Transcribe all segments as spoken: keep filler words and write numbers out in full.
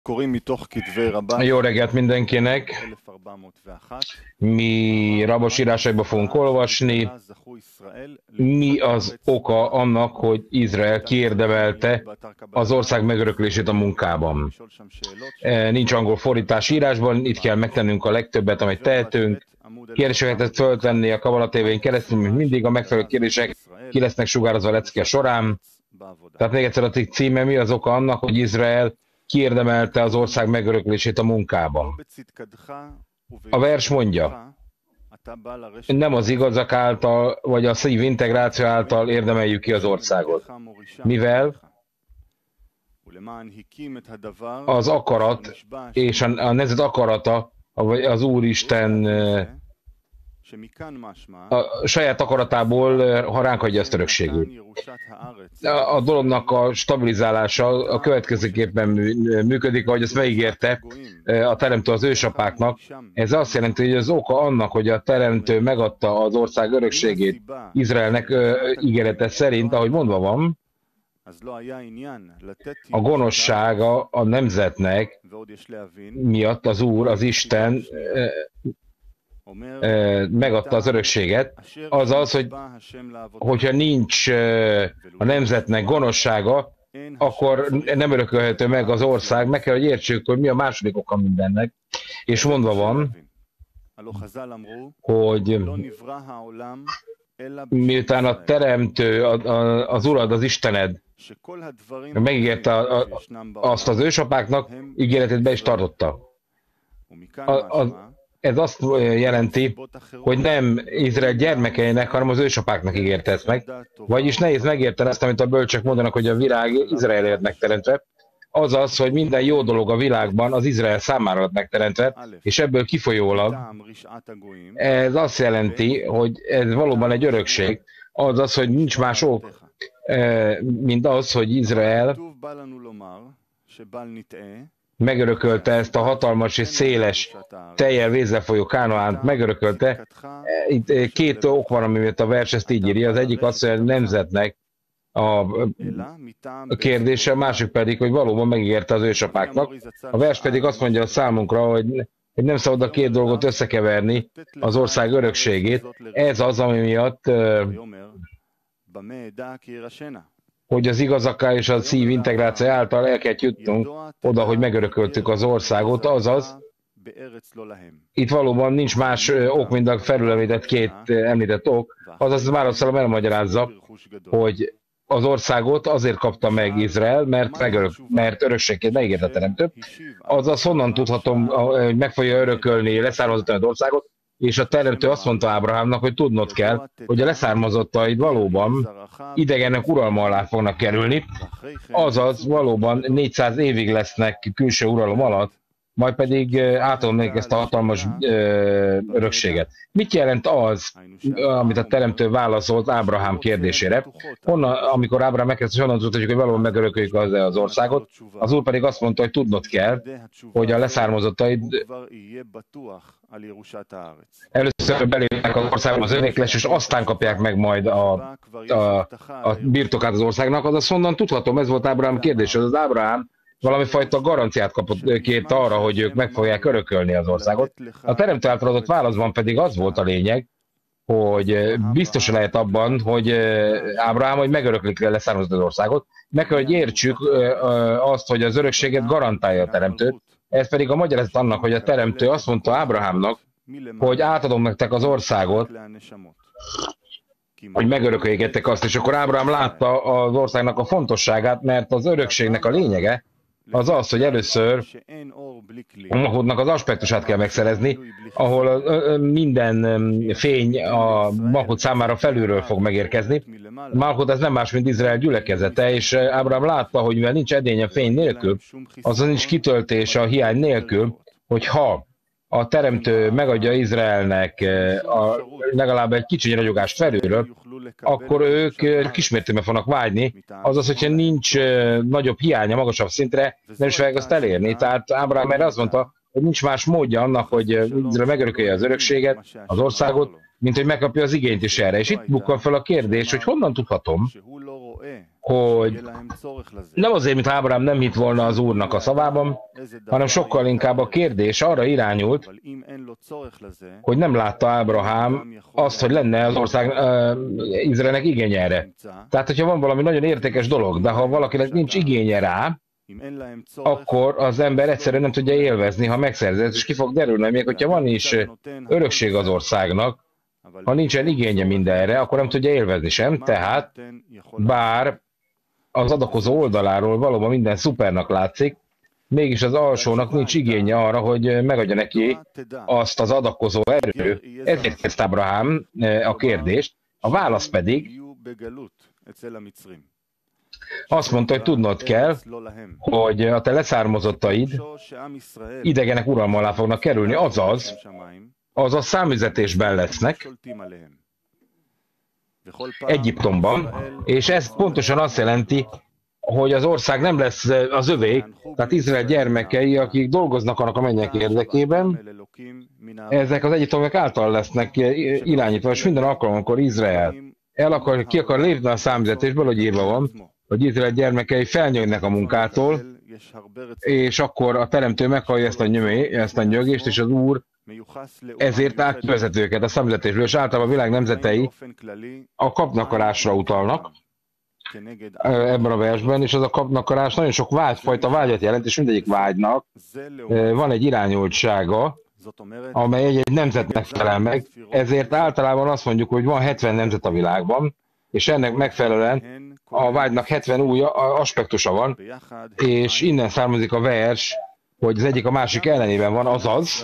Jó reggelt mindenkinek! Mi rabos írásaiba fogunk olvasni. Mi az oka annak, hogy Izrael kiérdemelte az ország megöröklését a munkában? Nincs angol fordítás írásban, itt kell megtennünk a legtöbbet, amit tehetünk. Kérdéseket föltenni a Kabala tévén keresztül, mint mindig, a megfelelő kérdések ki lesznek sugározva a lecke során. Tehát még egyszer a cikk címe, mi az oka annak, hogy Izrael kiérdemelte az ország megöröklését a munkában. A vers mondja, nem az igazak által, vagy a szív integráció által érdemeljük ki az országot. Mivel az akarat és a nemzet akarata, vagy az Úristen a saját akaratából, ha ránk adja azt örökségül. A dolognak a stabilizálása a következőképpen működik, ahogy ezt megígérte a Teremtő az ősapáknak. Ez azt jelenti, hogy az oka annak, hogy a Teremtő megadta az ország örökségét Izraelnek ígérete szerint, ahogy mondva van, a gonoszsága a nemzetnek miatt az Úr, az Isten megadta az örökséget, azaz, hogy hogyha nincs a nemzetnek gonoszsága, akkor nem örökölhető meg az ország. Meg kell, hogy értsük, hogy mi a második oka mindennek. És mondva van, hogy miután a Teremtő, az Urad, az Istened megígérte azt az ősapáknak, ígéretét be is tartotta. A, a, Ez azt jelenti, hogy nem Izrael gyermekeinek, hanem az ősapáknak ígérte ezt meg. Vagyis nehéz megérteni azt, amit a bölcsök mondanak, hogy a világ Izraelért megteremtve. Azaz, hogy minden jó dolog a világban az Izrael számára lett megteremtve, és ebből kifolyólag ez azt jelenti, hogy ez valóban egy örökség. Azaz, hogy nincs más ok, mint az, hogy Izrael megörökölte ezt a hatalmas és széles, tejjel vízzel folyó Kánaánt, megörökölte. Itt két ok van, ami miatt a vers ezt így írja. Az egyik az, hogy a nemzetnek a kérdése, a másik pedig, hogy valóban megígérte az ősapáknak. A vers pedig azt mondja a számunkra, hogy hogy nem szabad a két dolgot összekeverni, az ország örökségét. Ez az, ami miatt hogy az igazaká és a szív integráció által el kell jutnunk oda, hogy megörököltük az országot, azaz itt valóban nincs más ok, mint a felülemlített két említett ok, azaz Mároszalom elmagyarázza, hogy az országot azért kapta meg Izrael, mert, megörök, mert örökségként megígérte a Teremtő. Azaz honnan tudhatom, hogy meg fogja örökölni leszármazottani az országot, és a Teremtő azt mondta Ábrahámnak, hogy tudnod kell, hogy a leszármazottaid valóban idegenek uralma alá fognak kerülni, azaz valóban négyszáz évig lesznek külső uralom alatt, majd pedig átadom nekik ezt a hatalmas örökséget. Mit jelent az, amit a Teremtő válaszolt Ábrahám kérdésére? Honnan, amikor Ábrahám megkezdte, hogy honnan tudhatjuk, hogy valóban megörököljük az, az országot, az Úr pedig azt mondta, hogy tudnod kell, hogy a leszármazottaid először belépnek az országba az övéklés, és aztán kapják meg majd a, a, a birtokát az országnak. Azaz honnan tudhatom, ez volt Ábrahám kérdés, az Ábrahám valami fajta garanciát kapott kért arra, hogy ők meg fogják örökölni az országot. A Teremtő által adott válaszban pedig az volt a lényeg, hogy biztos lehet abban, hogy Ábrahám, hogy megöröklik leszármazott az országot, meg kell, hogy értsük azt, hogy az örökséget garantálja a Teremtő. Ez pedig a magyarázat annak, hogy a Teremtő azt mondta Ábrahámnak, hogy átadom nektek az országot, hogy megörököljétek azt, és akkor Ábrahám látta az országnak a fontosságát, mert az örökségnek a lényege az az, hogy először a Malchutnak az aspektusát kell megszerezni, ahol minden fény a Malchut számára felülről fog megérkezni. Malchut ez nem más, mint Izrael gyülekezete, és Ábrahám látta, hogy mivel nincs edénye fény nélkül, azon nincs kitöltés a hiány nélkül, hogy ha a Teremtő megadja Izraelnek a, legalább egy kicsi ragyogást felülről, akkor ők kismértékben fognak vágyni, azaz, hogyha nincs nagyobb hiánya magasabb szintre, nem is fogják azt elérni. Tehát Ábrahám erre azt mondta, hogy nincs más módja annak, hogy Izrael megörökölje az örökséget, az országot, mint hogy megkapja az igényt is erre. És itt bukkan fel a kérdés, hogy honnan tudhatom, hogy nem azért, mint Ábrahám nem hitt volna az Úrnak a szavában, hanem sokkal inkább a kérdés arra irányult, hogy nem látta Ábrahám azt, hogy lenne az ország uh, Izraelnek igénye erre. Tehát, hogyha van valami nagyon értékes dolog, de ha valakinek nincs igénye rá, akkor az ember egyszerűen nem tudja élvezni, ha megszerzett, és ki fog derülni, még hogyha van is örökség az országnak, ha nincsen igénye mindenre, akkor nem tudja élvezni sem, tehát bár az adakozó oldaláról valóban minden szupernak látszik, mégis az alsónak nincs igénye arra, hogy megadja neki azt az adakozó erő. Ezért kezdte Ábrahám a kérdést, a válasz pedig azt mondta, hogy tudnod kell, hogy a te leszármazottaid idegenek uralma alá fognak kerülni, azaz, azaz számüzetésben lesznek Egyiptomban, és ez pontosan azt jelenti, hogy az ország nem lesz az övé, tehát Izrael gyermekei, akik dolgoznak annak a mennyek érdekében, ezek az egyiptomiak által lesznek irányítva, és minden alkalommal Izrael el akar, ki akar lépni a számüzetésből, hogy írva van, hogy Izrael gyermekei felnőnek a munkától, és akkor a teremtő meghallja ezt a, nyömé, ezt a nyögést, és az Úr ezért átvezet őket a számüzetésből, és általában a világ nemzetei a kapnakarásra utalnak ebben a versben, és az a kapnakarás nagyon sok vágyfajta vágyat jelent, és mindegyik vágynak van egy irányultsága, amely egy-egy nemzetnek felel meg, ezért általában azt mondjuk, hogy van hetven nemzet a világban, és ennek megfelelően a vágynak hetven új aspektusa van, és innen származik a vers, hogy az egyik a másik ellenében van, azaz,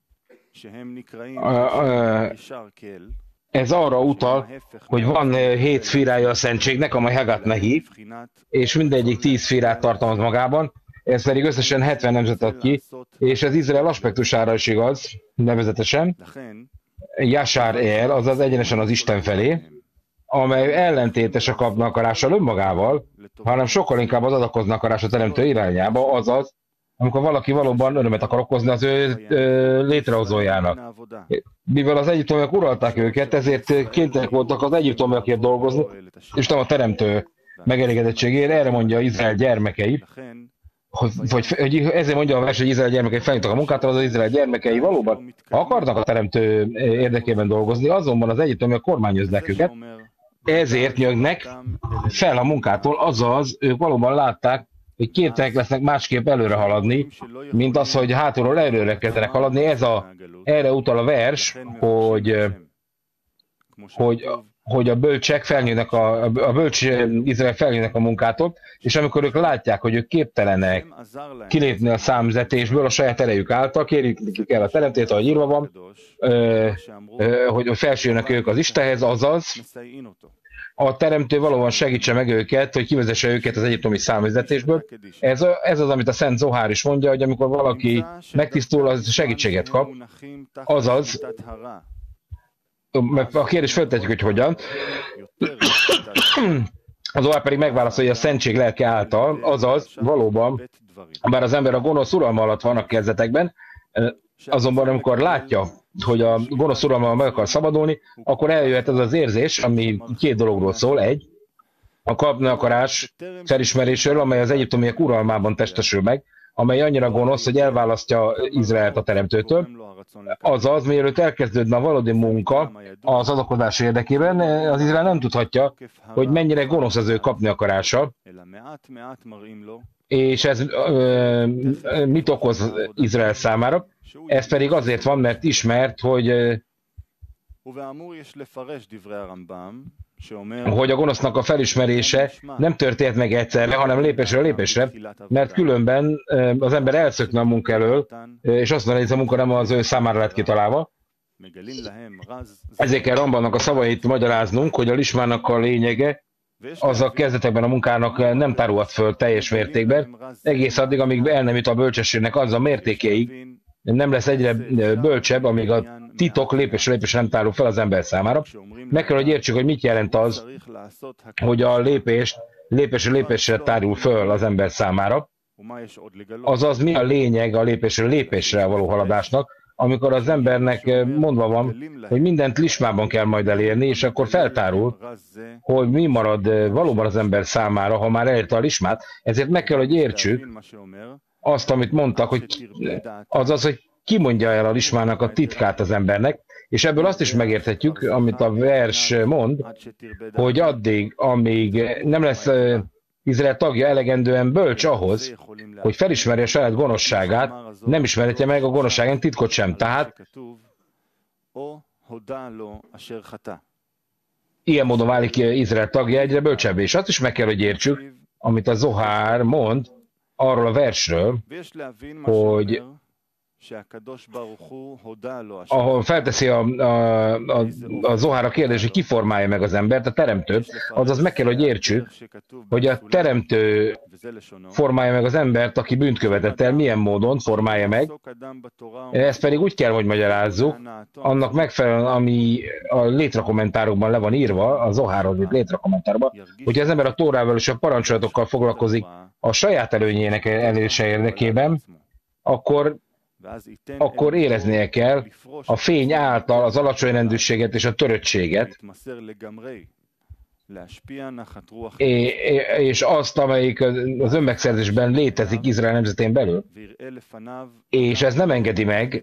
ez arra utal, hogy van hét szfírája a szentségnek, amely Hagat Nehi, és mindegyik tíz szfírát tartalmaz magában, ez pedig összesen hetven nemzet ad ki, és ez Izrael aspektusára is igaz, nevezetesen, Yashar El, azaz egyenesen az Isten felé, amely ellentétes a kapnakarással önmagával, hanem sokkal inkább az adakozna akarás a teremtő irányába, azaz, amikor valaki valóban örömet akar okozni az ő ö, létrehozójának. Mivel az egyiptomiak uralták őket, ezért kénytelenek voltak az egyiptomiakért dolgozni, és nem a teremtő megelégedettségért, erre mondja Izrael gyermekei, hogy, hogy ezért mondja a vers, hogy Izrael gyermekei felnyújtak a munkától, az Izrael gyermekei valóban akarnak a teremtő érdekében dolgozni, azonban az egyiptomiak kormányozzák őket, ezért nyögnek fel a munkától, azaz ők valóban látták, hogy képtelenek lesznek másképp előre haladni, mint az, hogy hátulról előre kezdenek haladni. Ez a, erre utal a vers, hogy, hogy, hogy a bölcsek felnőnek a, a bölcs Izrael felnőnek a munkától, és amikor ők látják, hogy ők képtelenek kilépni a számüzetésből a saját erejük által, kérjük el a teremtét, ahogy írva van, ö, ö, hogy felsüljenek ők az Istenhez, azaz a teremtő valóban segítse meg őket, hogy kivezesse őket az egyiptomi számüzetésből. Ez, ez az, amit a Szent Zohár is mondja, hogy amikor valaki megtisztul, az segítséget kap. Azaz, a kérdés feltetjük, hogy hogyan. Az Zohár pedig megválaszolja a szentség lelke által, azaz valóban, bár az ember a gonosz uralma alatt van a kezdetekben, azonban amikor látja, hogy a gonosz uralma meg akar szabadulni, akkor eljöhet ez az érzés, ami két dologról szól. Egy, a kapni akarás felismeréséről, amely az egyiptomiak uralmában testesül meg, amely annyira gonosz, hogy elválasztja Izraelt a teremtőtől. Azaz, mielőtt elkezdődne a valódi munka az adakozás érdekében, az Izrael nem tudhatja, hogy mennyire gonosz az ő kapni akarása, és ez ö, mit okoz Izrael számára. Ez pedig azért van, mert ismert, hogy hogy a gonosznak a felismerése nem történt meg egyszerre, hanem lépésről lépésre, mert különben az ember elszökne a munka elől, és azt mondja, hogy ez a munka nem az ő számára lett kitalálva. Ezért kell Rambannak a szavait magyaráznunk, hogy a lismának a lényege az a kezdetekben a munkának nem tárulhat föl teljes mértékben, egész addig, amíg el nem jut a bölcsességnek az a mértékéig, nem lesz egyre bölcsebb, amíg a titok lépésről lépésre nem tárul fel az ember számára. Meg kell, hogy értsük, hogy mit jelent az, hogy a lépés lépésről lépésre tárul föl az ember számára. Azaz mi a lényeg a lépésről lépésre való haladásnak, amikor az embernek mondva van, hogy mindent lismában kell majd elérni, és akkor feltárul, hogy mi marad valóban az ember számára, ha már elérte a lismát. Ezért meg kell, hogy értsük azt, amit mondtak, hogy az az, hogy ki mondja el a lismának a titkát az embernek, és ebből azt is megérthetjük, amit a vers mond, hogy addig, amíg nem lesz Izrael tagja elegendően bölcs ahhoz, hogy felismerje a saját gonoszságát, nem ismerhetje meg a gonoszságán titkot sem. Tehát ilyen módon válik Izrael tagja egyre bölcsebbé. És azt is meg kell, hogy értsük, amit a Zohár mond arról a versről, hogy ahol felteszi a, a, a, a Zohár a kérdés, hogy ki formálja meg az embert, a teremtőt, azaz meg kell, hogy értsük, hogy a teremtő formálja meg az embert, aki bűnt követett el, milyen módon formálja meg. Ezt pedig úgy kell, hogy magyarázzuk, annak megfelelően, ami a létrakommentárokban le van írva, a Zohárhoz itt létrakommentárban, hogyha az ember a Tórával és a parancsolatokkal foglalkozik a saját előnyének elérése érdekében, akkor akkor éreznie kell a fény által az alacsony rendűséget és a töröttséget, és azt, amelyik az önmegszerzésben létezik Izrael nemzetén belül. És ez nem engedi meg,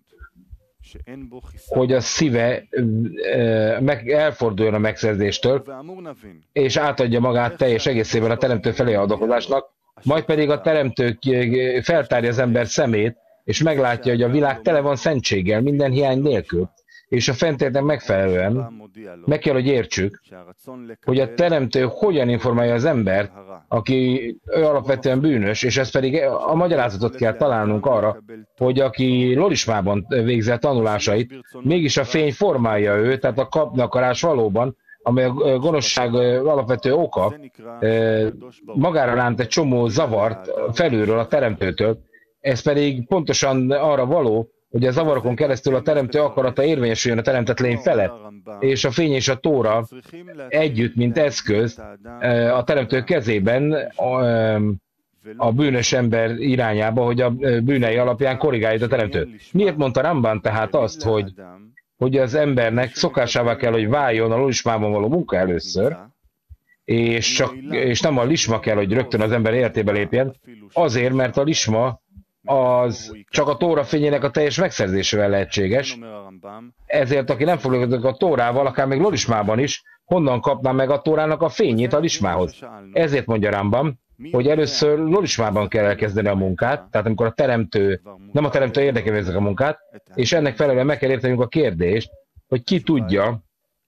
hogy a szíve elforduljon a megszerzéstől, és átadja magát teljes egészében a teremtő felé adakozásnak, majd pedig a teremtő feltárja az ember szemét, és meglátja, hogy a világ tele van szentséggel, minden hiány nélkül. És a fentérnek megfelelően meg kell, hogy értsük, hogy a teremtő hogyan informálja az embert, aki alapvetően bűnös, és ez pedig a magyarázatot kell találnunk arra, hogy aki lorismában végzi a tanulásait, mégis a fény formálja őt, tehát a kapnakarás valóban, amely a gonoszság alapvető oka, magára ránt egy csomó zavart felülről a teremtőtől. Ez pedig pontosan arra való, hogy a zavarokon keresztül a teremtő akarata érvényesüljön a teremtett lény felett, és a fény és a tóra együtt, mint eszköz a teremtő kezében a bűnös ember irányába, hogy a bűnei alapján korrigálja a teremtő. Miért mondta Ramban tehát azt, hogy, hogy az embernek szokásává kell, hogy váljon a lorismában való munka először, és, csak, és nem a lisma kell, hogy rögtön az ember életébe lépjen, azért, mert a lisma az csak a Tóra fényének a teljes megszerzésével lehetséges. Ezért, aki nem foglalkozik a Tórával, akár még lorismában is, honnan kapná meg a Tórának a fényét a lismához. Ezért mondja Rambam, hogy először lorismában kell elkezdeni a munkát, tehát amikor a teremtő, nem a teremtő érdekében végzik a munkát, és ennek felelően meg kell értenünk a kérdést, hogy ki tudja,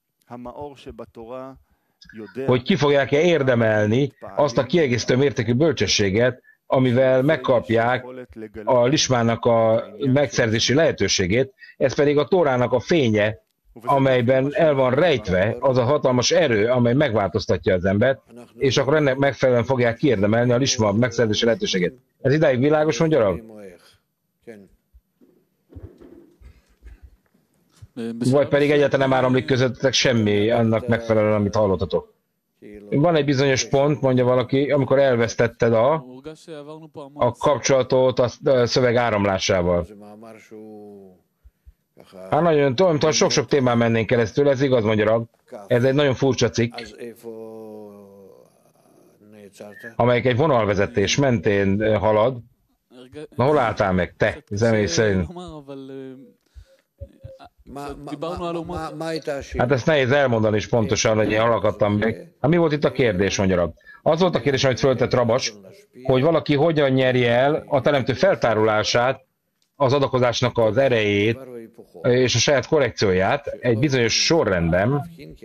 hogy ki fogják-e érdemelni azt a kiegészítő mértékű bölcsességet, amivel megkapják a lismának a megszerzési lehetőségét, ez pedig a Tórának a fénye, amelyben el van rejtve az a hatalmas erő, amely megváltoztatja az embert, és akkor ennek megfelelően fogják kiérdemelni a lisma megszerzési lehetőségét. Ez idáig világos, mondja Rav? Vagy pedig egyáltalán nem áramlik közöttetek semmi annak megfelelően, amit hallottatok. Van egy bizonyos pont, mondja valaki, amikor elvesztetted a, a kapcsolatot a szöveg áramlásával. Hát nagyon, tudom, hogy sok-sok témán mennénk keresztül, ez igaz, mondja Rab. Ez egy nagyon furcsa cikk, amelyik egy vonalvezetés mentén halad. Na, hol álltál meg, te, személy szerint? Hát ezt nehéz elmondani is pontosan, hogy én alakadtam meg. Hát mi volt itt a kérdés, mondja Rab? Az volt a kérdés, amit föltett Rabas, hogy valaki hogyan nyerje el a teremtő feltárulását, az adakozásnak az erejét és a saját korrekcióját egy bizonyos sorrendben.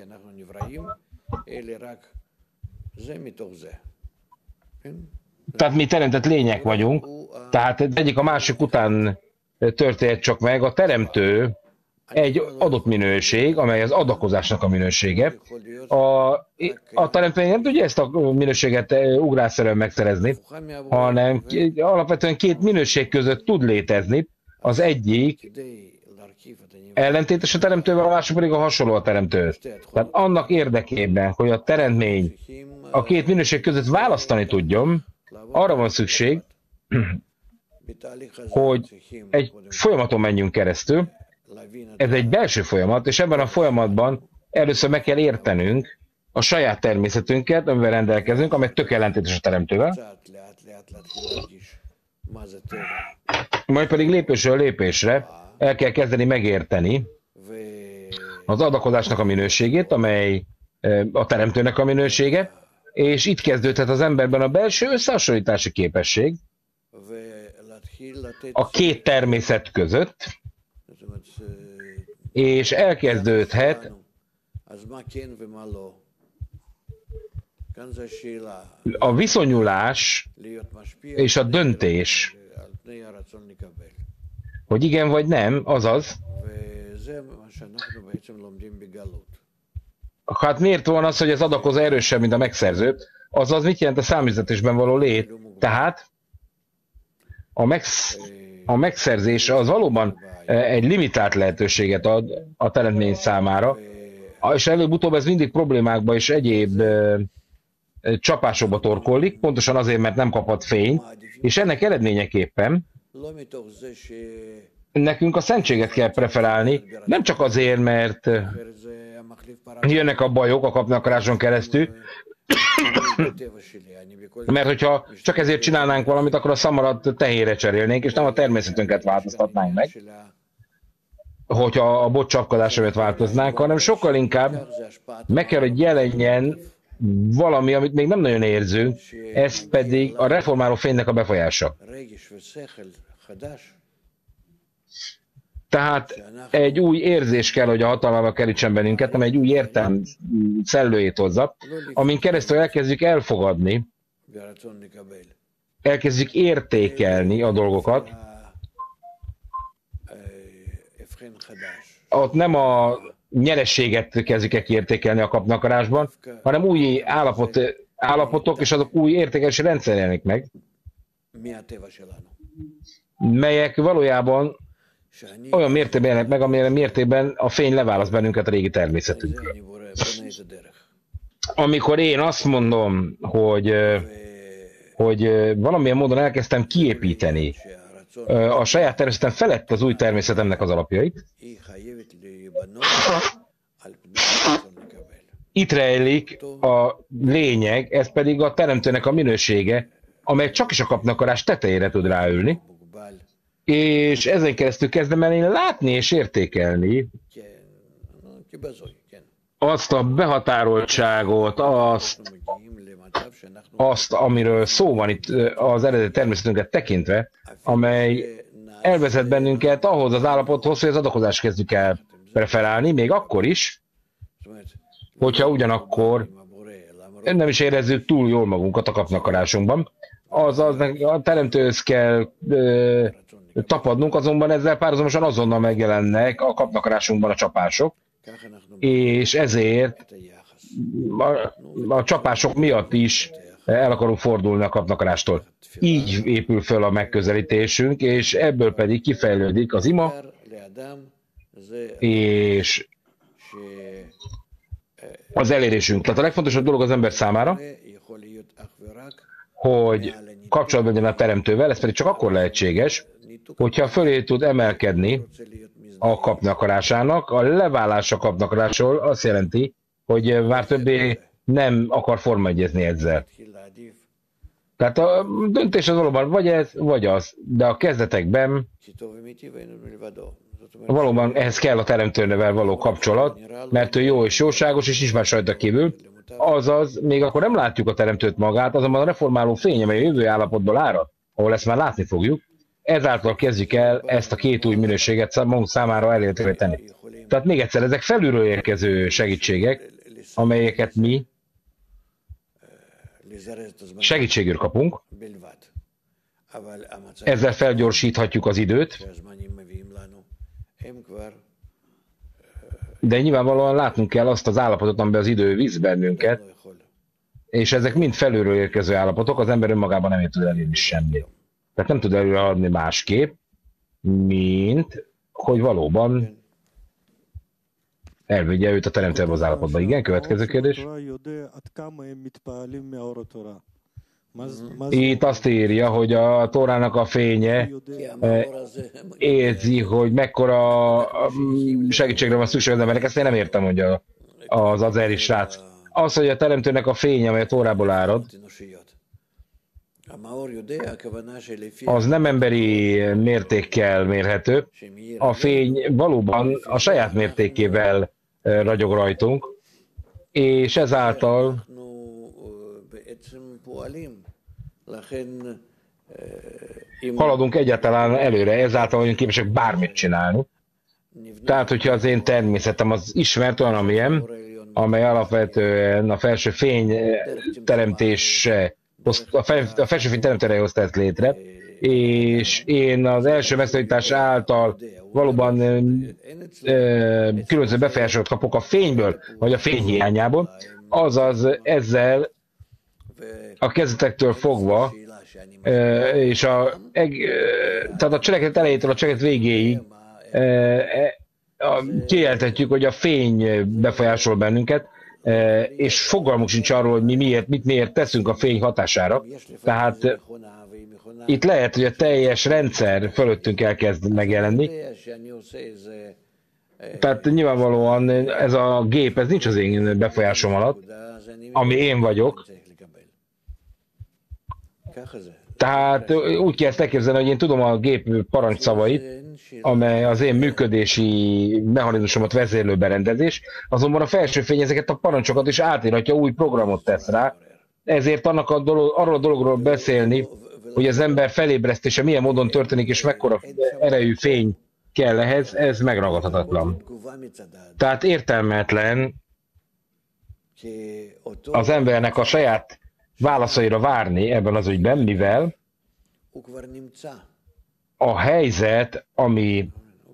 Tehát mi teremtett lények vagyunk, tehát egyik a másik után történt csak meg. A teremtő egy adott minőség, amely az adakozásnak a minősége. A, a teremtmény nem tudja ezt a minőséget ugrásszerűen megszerezni, hanem alapvetően két minőség között tud létezni. Az egyik ellentétes a teremtővel, a másik pedig a hasonló a teremtőhöz. Tehát annak érdekében, hogy a teremtmény a két minőség között választani tudjon, arra van szükség, hogy egy folyamaton menjünk keresztül. Ez egy belső folyamat, és ebben a folyamatban először meg kell értenünk a saját természetünket, amivel rendelkezünk, amely tök ellentétes a teremtővel. Majd pedig lépésről lépésre el kell kezdeni megérteni az adakozásnak a minőségét, amely a teremtőnek a minősége, és itt kezdődhet az emberben a belső összehasonlítási képesség a két természet között, és elkezdődhet a viszonyulás és a döntés, hogy igen vagy nem, azaz, hát miért van az, hogy az adakozó erősebb, mint a megszerző? Azaz mit jelent a számüzetésben való lét? Tehát a, megsz, a megszerzés az valóban egy limitált lehetőséget ad a teremtmény számára, és előbb-utóbb ez mindig problémákba és egyéb csapásokba torkollik, pontosan azért, mert nem kaphat fényt, és ennek eredményeképpen nekünk a szentséget kell preferálni, nem csak azért, mert jönnek a bajok a kapnakaráson keresztül, mert hogyha csak ezért csinálnánk valamit, akkor a szamarat tehérre cserélnénk, és nem a természetünket változtatnánk meg, hogyha a bot csapkadásomat változnánk, hanem sokkal inkább meg kell, hogy jelenjen valami, amit még nem nagyon érzünk, ez pedig a reformáló fénynek a befolyása. Tehát egy új érzés kell, hogy a hatalmába kerítsen bennünket, amely egy új értelm szellőjét hozza, amin keresztül elkezdjük elfogadni, elkezdjük értékelni a dolgokat. Ott nem a nyerességet kezdjük el kiértékelni a kapnakarásban, hanem új állapot, állapotok és azok új értékelési rendszer jelenik meg, melyek valójában olyan mértékben jelenek meg, amilyen mértékben a fény leválaszt bennünket a régi természetünkről. Amikor én azt mondom, hogy, hogy valamilyen módon elkezdtem kiépíteni a saját természetem felett az új természetemnek az alapjait, itt rejlik a lényeg, ez pedig a teremtőnek a minősége, amely csak is a kapnakarás tetejére tud ráülni, és ezen keresztül kezdem el én látni és értékelni azt a behatároltságot, azt, azt, amiről szó van itt az eredeti természetünket tekintve, amely elvezet bennünket ahhoz az állapothoz, hogy az adakozást kezdjük el preferálni, még akkor is, hogyha ugyanakkor nem is érezzük túl jól magunkat a kapnakarásunkban. Azaz a teremtőhöz kell ö, tapadnunk, azonban ezzel párhuzamosan azonnal megjelennek a kapnakarásunkban a csapások, és ezért a, a csapások miatt is el akarunk fordulni a kapnakarástól. Így épül föl a megközelítésünk, és ebből pedig kifejlődik az ima, és az elérésünk. Tehát a legfontosabb dolog az ember számára, hogy kapcsolatban legyen a teremtővel, ez pedig csak akkor lehetséges, hogyha fölé tud emelkedni a kapnakarásának. A leválás a kapnakarásról azt jelenti, hogy már többé nem akar formaegyezni ezzel. Tehát a döntés az valóban vagy ez, vagy az, de a kezdetekben valóban ehhez kell a teremtőnővel való kapcsolat, mert ő jó és jóságos, és nincs más rajta kívül. Azaz, még akkor nem látjuk a teremtőt magát, azonban a reformáló fény, amely a jövő állapotból árad, ahol ezt már látni fogjuk, ezáltal kezdjük el ezt a két új minőséget magunk számára elérhetővé tenni. Tehát még egyszer, ezek felülről érkező segítségek, amelyeket mi segítségül kapunk, ezzel felgyorsíthatjuk az időt, de nyilvánvalóan látnunk kell azt az állapotot, amiben az idő visz bennünket, és ezek mind felülről érkező állapotok, az ember önmagában nem tud elérni semmit. Tehát nem tud előadni másképp, mint hogy valóban elvigye őt a teremtőbe az állapotba. Igen, következő kérdés. Itt azt írja, hogy a Tórának a fénye érzi, hogy mekkora segítségre van szükség az embernek. Ezt én nem értem, hogy a, az azeri srác. Az, hogy a teremtőnek a fény, amely a Tórából árad, az nem emberi mértékkel mérhető. A fény valóban a saját mértékével ragyog rajtunk, és ezáltal haladunk egyáltalán előre, ezáltal vagyunk képesek bármit csinálni. Tehát, hogyha az én természetem az ismert olyan, amilyen, amely alapvetően a felső fény teremtése, a felső fény teremtőre hozta ezt létre, és én az első megszólítás által valóban ö, különböző befolyásokat kapok a fényből, vagy a fény hiányából, azaz ezzel a kezdetektől fogva, ö, és a, eg, ö, tehát a cselekedet elejétől a cselekedet végéig ö, a, kijelenthetjük, hogy a fény befolyásol bennünket, ö, és fogalmunk sincs arról, hogy mi miért, mit miért teszünk a fény hatására. Tehát itt lehet, hogy a teljes rendszer fölöttünk elkezd megjelenni. Tehát nyilvánvalóan ez a gép, ez nincs az én befolyásom alatt, ami én vagyok. Tehát úgy kell ezt elképzelni, hogy én tudom a gép parancsszavait, amely az én működési mechanizmusomat vezérlő berendezés, azonban a felső fény ezeket a parancsokat is átírhatja, új programot tesz rá. Ezért annak a dolog, arról a dologról beszélni, hogy az ember felébresztése milyen módon történik, és mekkora erejű fény kell ehhez, ez megragadhatatlan. Tehát értelmetlen az embernek a saját válaszaira várni ebben az ügyben, mivel a helyzet, ami,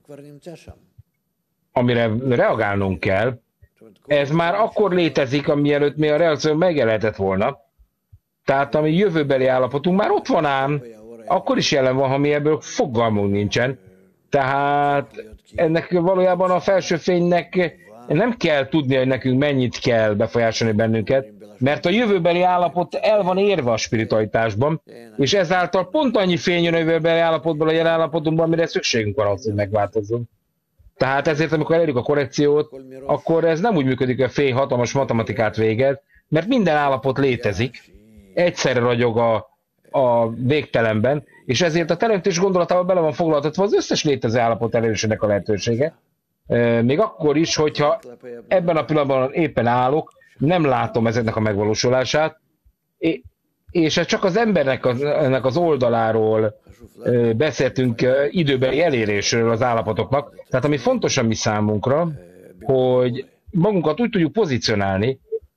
amire reagálnunk kell, ez már akkor létezik, amielőtt még a reakció megjelenhetett volna. Tehát a mi jövőbeli állapotunk már ott van ám, akkor is jelen van, ha mi ebből fogalmunk nincsen. Tehát ennek valójában a felső fénynek nem kell tudni, hogy nekünk mennyit kell befolyásolni bennünket, mert a jövőbeli állapot el van érve a spiritualitásban, és ezáltal pont annyi fény jön a jövőbeli állapotból a jelen állapotunkban, amire szükségünk van ahhoz, hogy megváltozzon. Tehát ezért, amikor elérjük a korrekciót, akkor ez nem úgy működik, hogy a fény hatalmas matematikát végez, mert minden állapot létezik, egyszerre ragyog a, a végtelenben, és ezért a teremtés gondolatával bele van foglaltatva az összes létező állapot elérésének a lehetősége. Még akkor is, hogyha ebben a pillanatban éppen állok, nem látom ezeknek a megvalósulását, és csak az embernek az, ennek az oldaláról beszéltünk időbeli elérésről az állapotoknak. Tehát ami fontos a mi számunkra, hogy magunkat úgy tudjuk pozícionálni,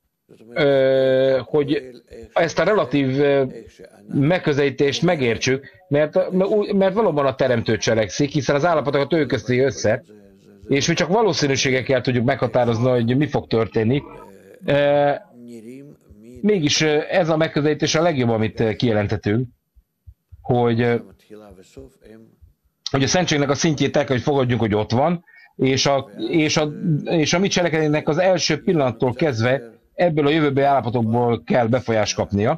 hogy ezt a relatív megközelítést megértsük, mert, mert valóban a teremtő cselekszik, hiszen az állapotokat ő közti össze, és mi csak valószínűségekkel tudjuk meghatározni, hogy mi fog történni. Mégis ez a megközelítés a legjobb, amit kijelentetünk, hogy, hogy a szentségnek a szintjét el kell, hogy fogadjunk, hogy ott van, és a, és a, és a mi cselekedetnek az első pillanattól kezdve ebből a jövőbeli állapotokból kell befolyást kapnia,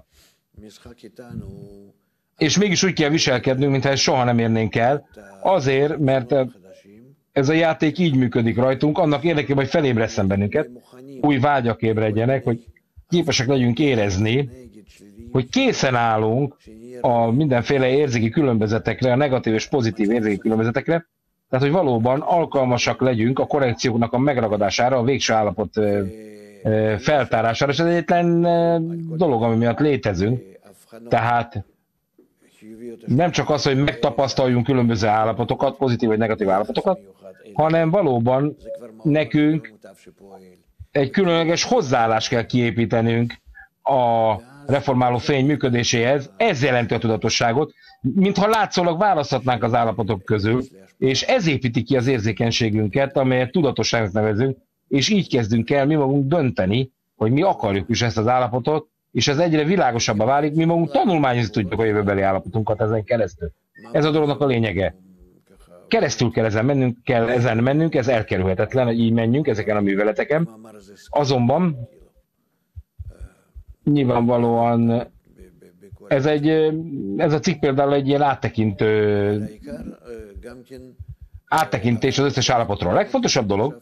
és mégis úgy kell viselkednünk, mintha ezt soha nem érnénk el, azért, mert ez a játék így működik rajtunk, annak érdekében, hogy felébreszten bennünket, új vágyak ébredjenek, hogy képesek legyünk érezni, hogy készen állunk a mindenféle érzéki különbözetekre, a negatív és pozitív érzéki különbözetekre, tehát hogy valóban alkalmasak legyünk a korrekcióknak a megragadására, a végső állapot feltárására, és ez egyetlen dolog, ami miatt létezünk. Tehát nem csak az, hogy megtapasztaljunk különböző állapotokat, pozitív vagy negatív állapotokat, hanem valóban nekünk egy különleges hozzáállást kell kiépítenünk a reformáló fény működéséhez. Ez jelenti a tudatosságot, mintha látszólag választhatnánk az állapotok közül, és ez építi ki az érzékenységünket, amelyet tudatosságnak nevezünk, és így kezdünk el mi magunk dönteni, hogy mi akarjuk is ezt az állapotot, és ez egyre világosabbá válik, mi magunk tanulmányozni tudjuk a jövőbeli állapotunkat ezen keresztül. Ez a dolognak a lényege. Keresztül kell ezen mennünk, kell ezen mennünk, ez elkerülhetetlen, hogy így menjünk ezeken a műveleteken. Azonban nyilvánvalóan Ez, egy, ez a cikk például egy ilyen áttekintő, áttekintés az összes állapotról. A legfontosabb dolog,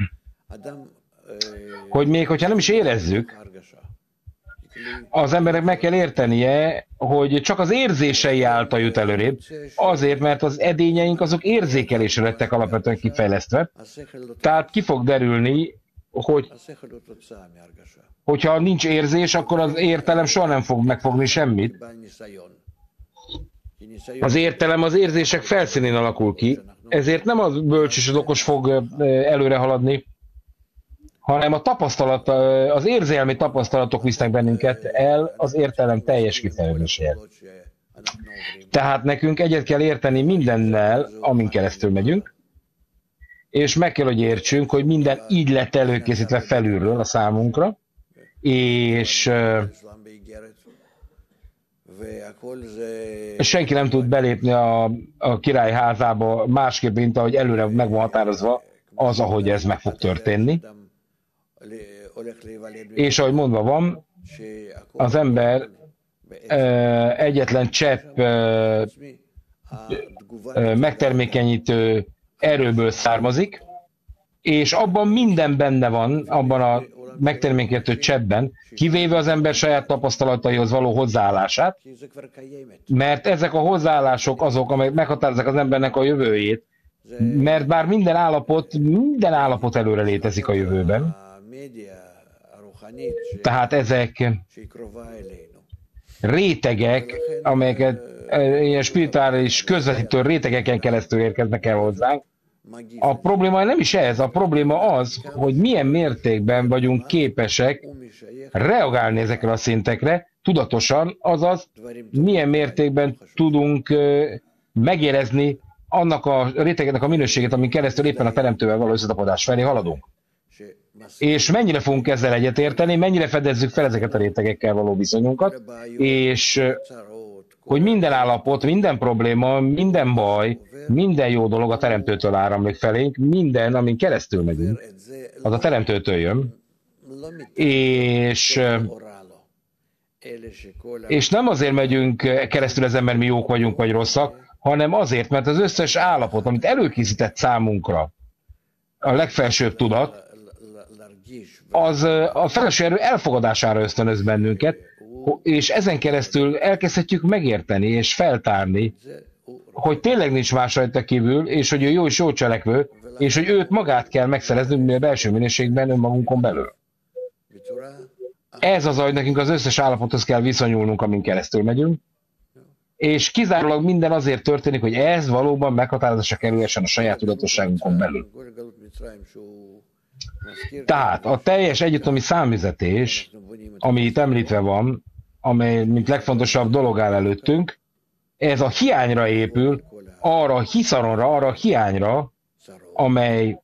hogy még hogyha nem is érezzük, az emberek meg kell értenie, hogy csak az érzései által jut előrébb, azért, mert az edényeink azok érzékelésre lettek alapvetően kifejlesztve. Tehát ki fog derülni, hogy hogyha nincs érzés, akkor az értelem soha nem fog megfogni semmit. Az értelem az érzések felszínén alakul ki, ezért nem az bölcs és az okos fog előre haladni, hanem a tapasztalat, az érzelmi tapasztalatok visznek bennünket el az értelem teljes kifejezéséhez. Tehát nekünk egyet kell érteni mindennel, amin keresztül megyünk, és meg kell, hogy értsünk, hogy minden így lett előkészítve felülről a számunkra, és senki nem tud belépni a, a király házába másképp, mint ahogy előre meg van határozva az, ahogy ez meg fog történni. És ahogy mondva van, az ember egyetlen csepp megtermékenyítő erőből származik, és abban minden benne van, abban a megtermékenyítő cseppben, kivéve az ember saját tapasztalataihoz való hozzáállását, mert ezek a hozzáállások azok, amelyek meghatározzák az embernek a jövőjét, mert bár minden állapot, minden állapot előre létezik a jövőben, tehát ezek rétegek, amelyeket ilyen spirituális közvetítő rétegeken keresztül érkeznek el hozzánk. A probléma nem is ez, a probléma az, hogy milyen mértékben vagyunk képesek reagálni ezekre a szintekre, tudatosan, azaz milyen mértékben tudunk megérezni annak a rétegeknek a minőségét, amin keresztül éppen a teremtővel való összetapadás felé haladunk. És mennyire fogunk ezzel egyetérteni, mennyire fedezzük fel ezeket a rétegekkel való viszonyunkat, és hogy minden állapot, minden probléma, minden baj, minden jó dolog a teremtőtől áramlik felénk, minden, amin keresztül megyünk, az a teremtőtől jön, és, és nem azért megyünk keresztül ezen, mert mi jók vagyunk, vagy rosszak, hanem azért, mert az összes állapot, amit előkészített számunkra a legfelsőbb tudat, az a felső erő elfogadására ösztönöz bennünket, és ezen keresztül elkezdhetjük megérteni és feltárni, hogy tényleg nincs más rajta kívül, és hogy ő jó és jó cselekvő, és hogy őt magát kell megszereznünk a belső minőségben önmagunkon belül. Ez az, hogy nekünk az összes állapothoz kell viszonyulnunk, amin keresztül megyünk, és kizárólag minden azért történik, hogy ez valóban meghatározásra kerülhessen a saját tudatosságunkon belül. Tehát a teljes egyiptomi számüzetés, ami itt említve van, amely mint legfontosabb dolog áll előttünk, ez a hiányra épül, arra a hiszaronra, arra a hiányra, amely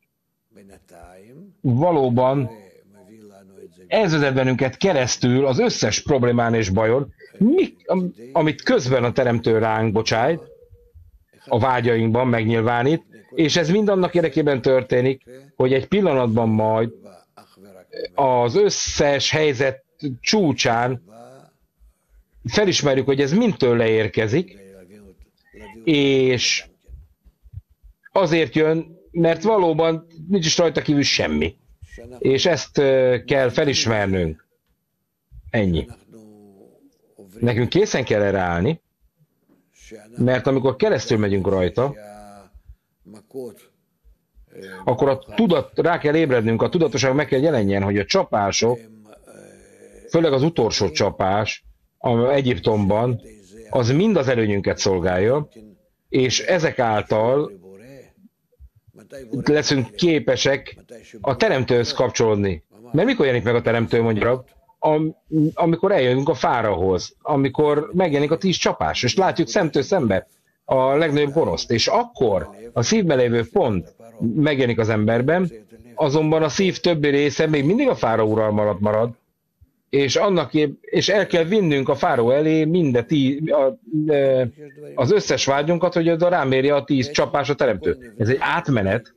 valóban ez vezet bennünket keresztül az összes problémán és bajon, mi, amit közben a teremtő ránk bocsájt, a vágyainkban megnyilvánít, és ez mind annak érdekében történik, hogy egy pillanatban majd az összes helyzet csúcsán felismerjük, hogy ez mind tőle érkezik, és azért jön, mert valóban nincs is rajta kívül semmi. És ezt kell felismernünk. Ennyi. Nekünk készen kell erre állni, mert amikor keresztül megyünk rajta, akkor a tudat, rá kell ébrednünk, a tudatosság meg kell jelenjen, hogy a csapások, főleg az utolsó csapás Egyiptomban, az mind az előnyünket szolgálja, és ezek által leszünk képesek a teremtőhöz kapcsolódni. Mert mikor jelenik meg a teremtő, mondjuk, am, amikor eljönünk a fárahoz, amikor megjelenik a tíz csapás, és látjuk szemtől szembe a legnagyobb gonoszt, és akkor a szívben lévő pont megjelenik az emberben, azonban a szív többi része még mindig a fáraó uralma alatt marad, és, annak, és el kell vinnünk a fáraó elé minden tí, a, az összes vágyunkat, hogy oda rámérje a tíz csapás a teremtő. Ez egy átmenet,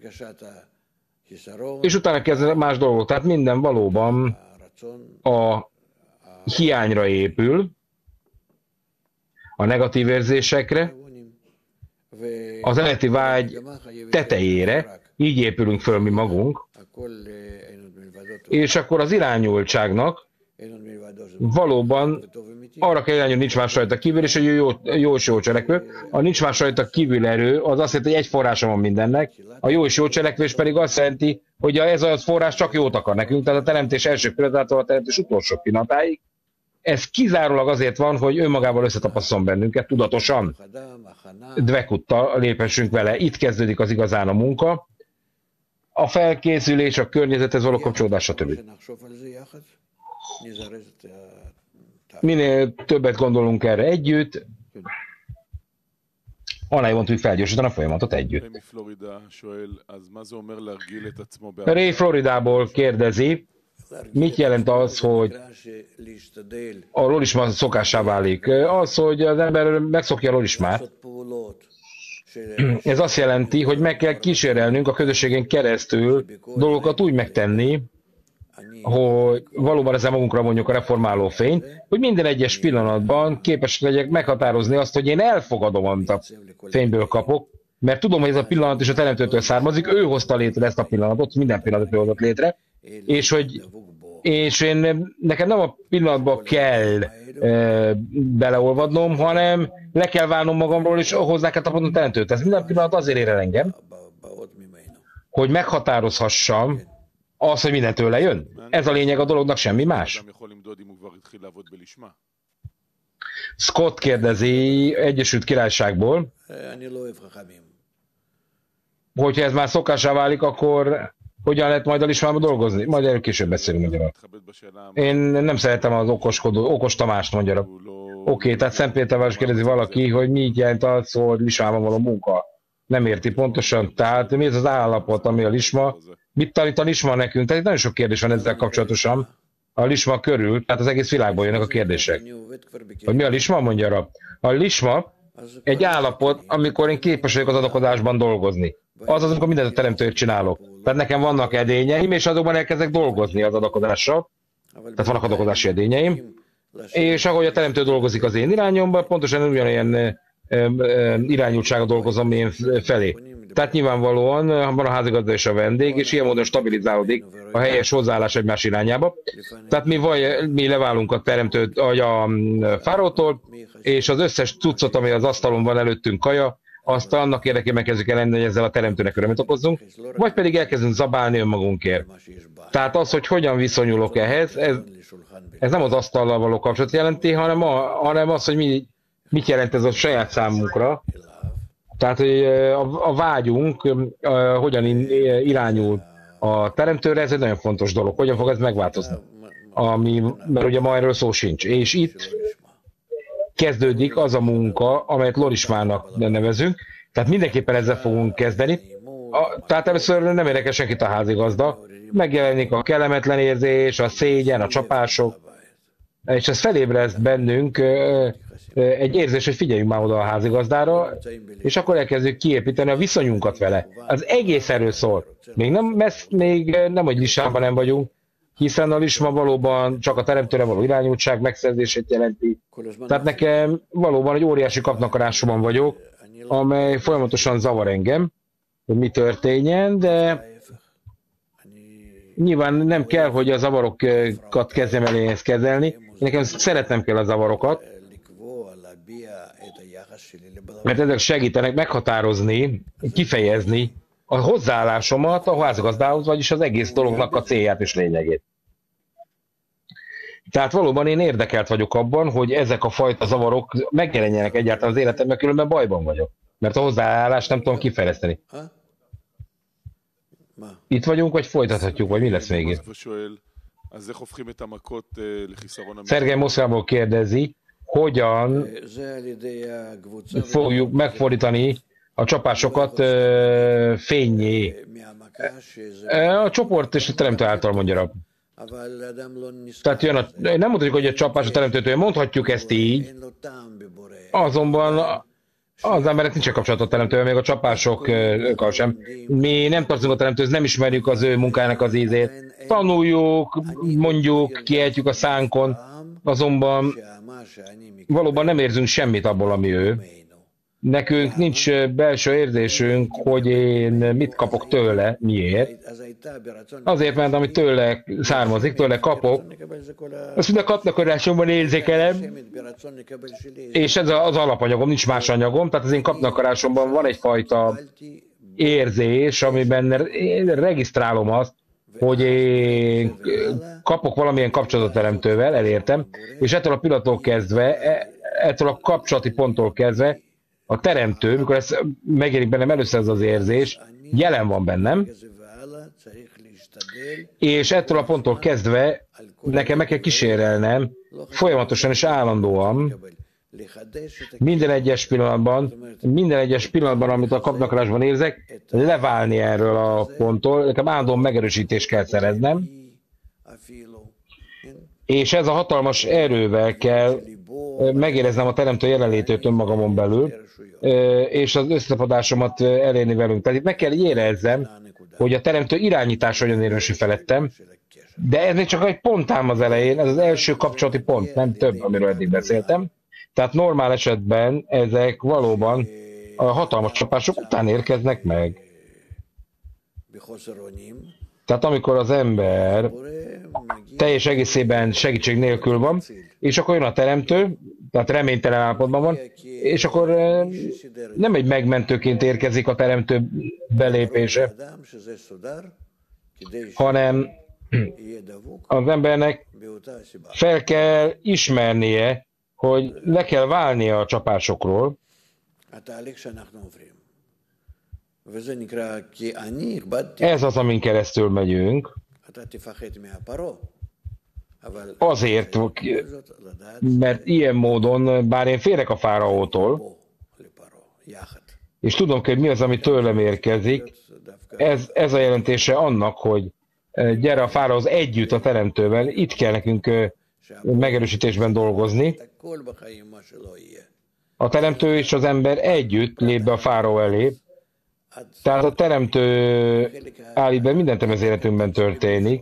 és utána kezdve más dolgok. Tehát minden valóban a hiányra épül, a negatív érzésekre, az eredeti vágy tetejére, így épülünk föl mi magunk, és akkor az irányultságnak valóban arra kell irányulni, nincs más rajta kívül, és hogy jó, jó és jó cselekvő. A nincs más rajta kívül erő, az azt jelenti, hogy egy forrása van mindennek, a jó és jó cselekvés pedig azt jelenti, hogy ez a forrás csak jót akar nekünk, tehát a teremtés első pillanatától a teremtés utolsó pillanatáig. Ez kizárólag azért van, hogy önmagával összetapaszol bennünket, tudatosan, dvekuttal léphessünk vele. Itt kezdődik az igazán a munka, a felkészülés, a környezethez való kapcsolódás, stb. Minél többet gondolunk erre együtt, annál mondtuk, hogy felgyorsítani a folyamatot együtt. Ray Floridából kérdezi, mit jelent az, hogy a lolisma szokássá válik? Az, hogy az ember megszokja a lolismát. Ez azt jelenti, hogy meg kell kísérelnünk a közösségen keresztül dolgokat úgy megtenni, hogy valóban ezzel magunkra mondjuk a reformáló fényt, hogy minden egyes pillanatban képes legyek meghatározni azt, hogy én elfogadom, amit a fényből kapok, mert tudom, hogy ez a pillanat is a teremtőtől származik, ő hozta létre ezt a pillanatot, minden pillanatot ő hozott létre, és hogy és én, nekem nem a pillanatban kell e, beleolvadnom, hanem le kell válnom magamról, és hozzá kell tapadnom teremtőt. Ez minden pillanat azért ér el engem, hogy meghatározhassam az, hogy minden tőle jön. Ez a lényeg a dolognak, semmi más. Scott kérdezi Egyesült Királyságból, hogyha ez már szokássá válik, akkor hogyan lehet majd a lismába dolgozni? Majd erről később beszélünk magyarul. Én nem szeretem az okoskodó, okos Tamást magyarul. Oké, okay, tehát Szentpéterváros kérdezi valaki, hogy mi jelent az, hogy lismában való munka. Nem érti pontosan. Tehát mi ez az állapot, ami a lisma? Mit tanít a lisma nekünk? Tehát nagyon sok kérdés van ezzel kapcsolatosan. A lisma körül, tehát az egész világból jönnek a kérdések. Hogy mi a lisma, mondja arra? A lisma egy állapot, amikor én képes vagyok az adakozásban dolgozni. Az az, amikor mindent a teremtőért csinálok. Tehát nekem vannak edényeim, és azokban elkezdek dolgozni az adakozással. Tehát vannak adakozási edényeim. És ahogy a teremtő dolgozik az én irányomban, pontosan ugyanilyen irányultsága dolgozom én felé. Tehát nyilvánvalóan van a házigazda és a vendég, és ilyen módon stabilizálódik a helyes hozzáállás egymás irányába. Tehát mi, vaj, mi leválunk a teremtőt, vagy a fárótól, és az összes cuccot, ami az asztalon van előttünk kaja, azt annak érdekében kezdjük el lenni, hogy ezzel a teremtőnek örömet okozzunk, vagy pedig elkezdünk zabálni önmagunkért. Tehát az, hogy hogyan viszonyulok ehhez, ez, ez nem az asztallal való kapcsolat jelenti, hanem, a, hanem az, hogy mi, mit jelent ez a saját számunkra. Tehát, hogy a, a vágyunk a, hogyan irányul a teremtőre, ez egy nagyon fontos dolog. Hogyan fog ez megváltozni? Ami, mert ugye ma erről szó sincs. És itt kezdődik az a munka, amelyet lorismának nevezünk, tehát mindenképpen ezzel fogunk kezdeni. A, tehát először nem érdekel senkit a házigazda, megjelenik a kellemetlen érzés, a szégyen, a csapások, és ez felébreszt bennünk egy érzés, hogy figyeljünk már oda a házigazdára, és akkor elkezdjük kiépíteni a viszonyunkat vele. Az egész erről szól. Még nem, messz, még nem, hogy lisában nem vagyunk, hiszen a lisma valóban csak a teremtőre való irányultság megszerzését jelenti. Tehát nekem valóban egy óriási kapnakarásban vagyok, amely folyamatosan zavar engem, hogy mi történjen, de nyilván nem kell, hogy a zavarokat kezdjem el ezt kezelni. Nekem szeretnem kell a zavarokat, mert ezek segítenek meghatározni, kifejezni a hozzáállásomat a házigazdához, vagyis az egész dolognak a célját és lényegét. Tehát valóban én érdekelt vagyok abban, hogy ezek a fajta zavarok megjelenjenek egyáltalán az életemben, különben bajban vagyok. Mert a hozzáállást nem tudom kifejleszteni. Itt vagyunk, vagy folytathatjuk, vagy mi lesz még itt? Szergej Moszkvából kérdezi, hogyan fogjuk megfordítani a csapásokat uh, fényé. A csoport és a teremtő által mondja. Tehát jön a, nem mondhatjuk, hogy a csapás a teremtőtől, mondhatjuk ezt így, azonban az emberek nincsen kapcsolat a teremtővel, még a csapásokkal sem. Mi nem tartozunk a teremtőhöz, nem ismerjük az ő munkájának az ízét. Tanuljuk, mondjuk, kiejtjük a szánkon, azonban valóban nem érzünk semmit abból, ami ő. Nekünk nincs belső érzésünk, hogy én mit kapok tőle, miért. Azért, mert amit tőle származik, tőle kapok, azt mind a kapnakarásomban érzékelem, és ez az alapanyagom, nincs más anyagom, tehát az én kapnakarásomban van egyfajta érzés, amiben én regisztrálom azt, hogy én kapok valamilyen kapcsolatteremtővel, elértem, és ettől a pillanattól kezdve, ettől a kapcsolati ponttól kezdve, a teremtő, mikor ez megjelenik bennem először ez az érzés, jelen van bennem, és ettől a ponttól kezdve nekem meg kell kísérelnem folyamatosan és állandóan minden egyes pillanatban, minden egyes pillanatban, amit a kapnakarásban érzek, leválni erről a ponttól, nekem állandóan megerősítést kell szereznem, és ez a hatalmas erővel kell megéreznem a teremtő jelenlétét önmagamon belül, és az összefadásomat elérni velünk. Tehát itt meg kell érezzem, hogy a teremtő irányítás olyan érvényesül felettem, de ez még csak egy pont ám az elején, ez az első kapcsolati pont, nem több, amiről eddig beszéltem. Tehát normál esetben ezek valóban a hatalmas csapások után érkeznek meg. Tehát amikor az ember teljes egészében segítség nélkül van, és akkor jön a teremtő, tehát reménytelen állapotban van, és akkor nem egy megmentőként érkezik a teremtő belépése, hanem az embernek fel kell ismernie, hogy le kell válnia a csapásokról, ez az, amin keresztül megyünk, azért, mert ilyen módon, bár én félek a fáraótól, és tudom, hogy mi az, ami tőlem érkezik, ez, ez a jelentése annak, hogy gyere a fáraóhoz együtt a teremtővel, itt kell nekünk megerősítésben dolgozni. A teremtő és az ember együtt lép be a fáraó elé, tehát a teremtő állít be mindent, ami az életünkben történik.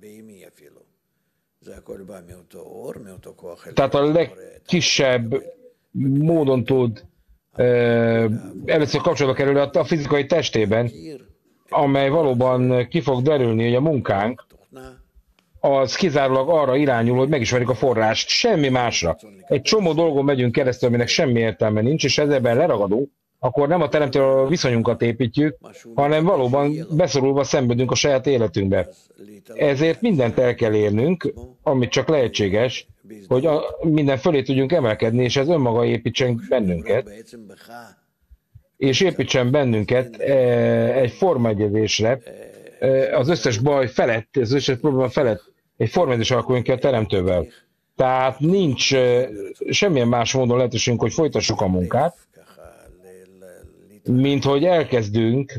Tehát a legkisebb módon tud először kapcsolatba kerülni a fizikai testében, amely valóban ki fog derülni, hogy a munkánk az kizárólag arra irányul, hogy megismerjük a forrást, semmi másra. Egy csomó dolgon megyünk keresztül, aminek semmi értelme nincs, és ezzel leragadunk, akkor nem a teremtőről a viszonyunkat építjük, hanem valóban beszorulva szenvedünk a saját életünkbe. Ezért mindent el kell érnünk, amit csak lehetséges, hogy a, minden fölé tudjunk emelkedni, és ez önmaga építsen bennünket, és építsen bennünket egy formaegyezésre, az összes baj felett, az összes probléma felett egy formaegyezés alakuljon ki a teremtővel. Tehát nincs semmilyen más módon lehetőségünk, hogy folytassuk a munkát, mint hogy elkezdünk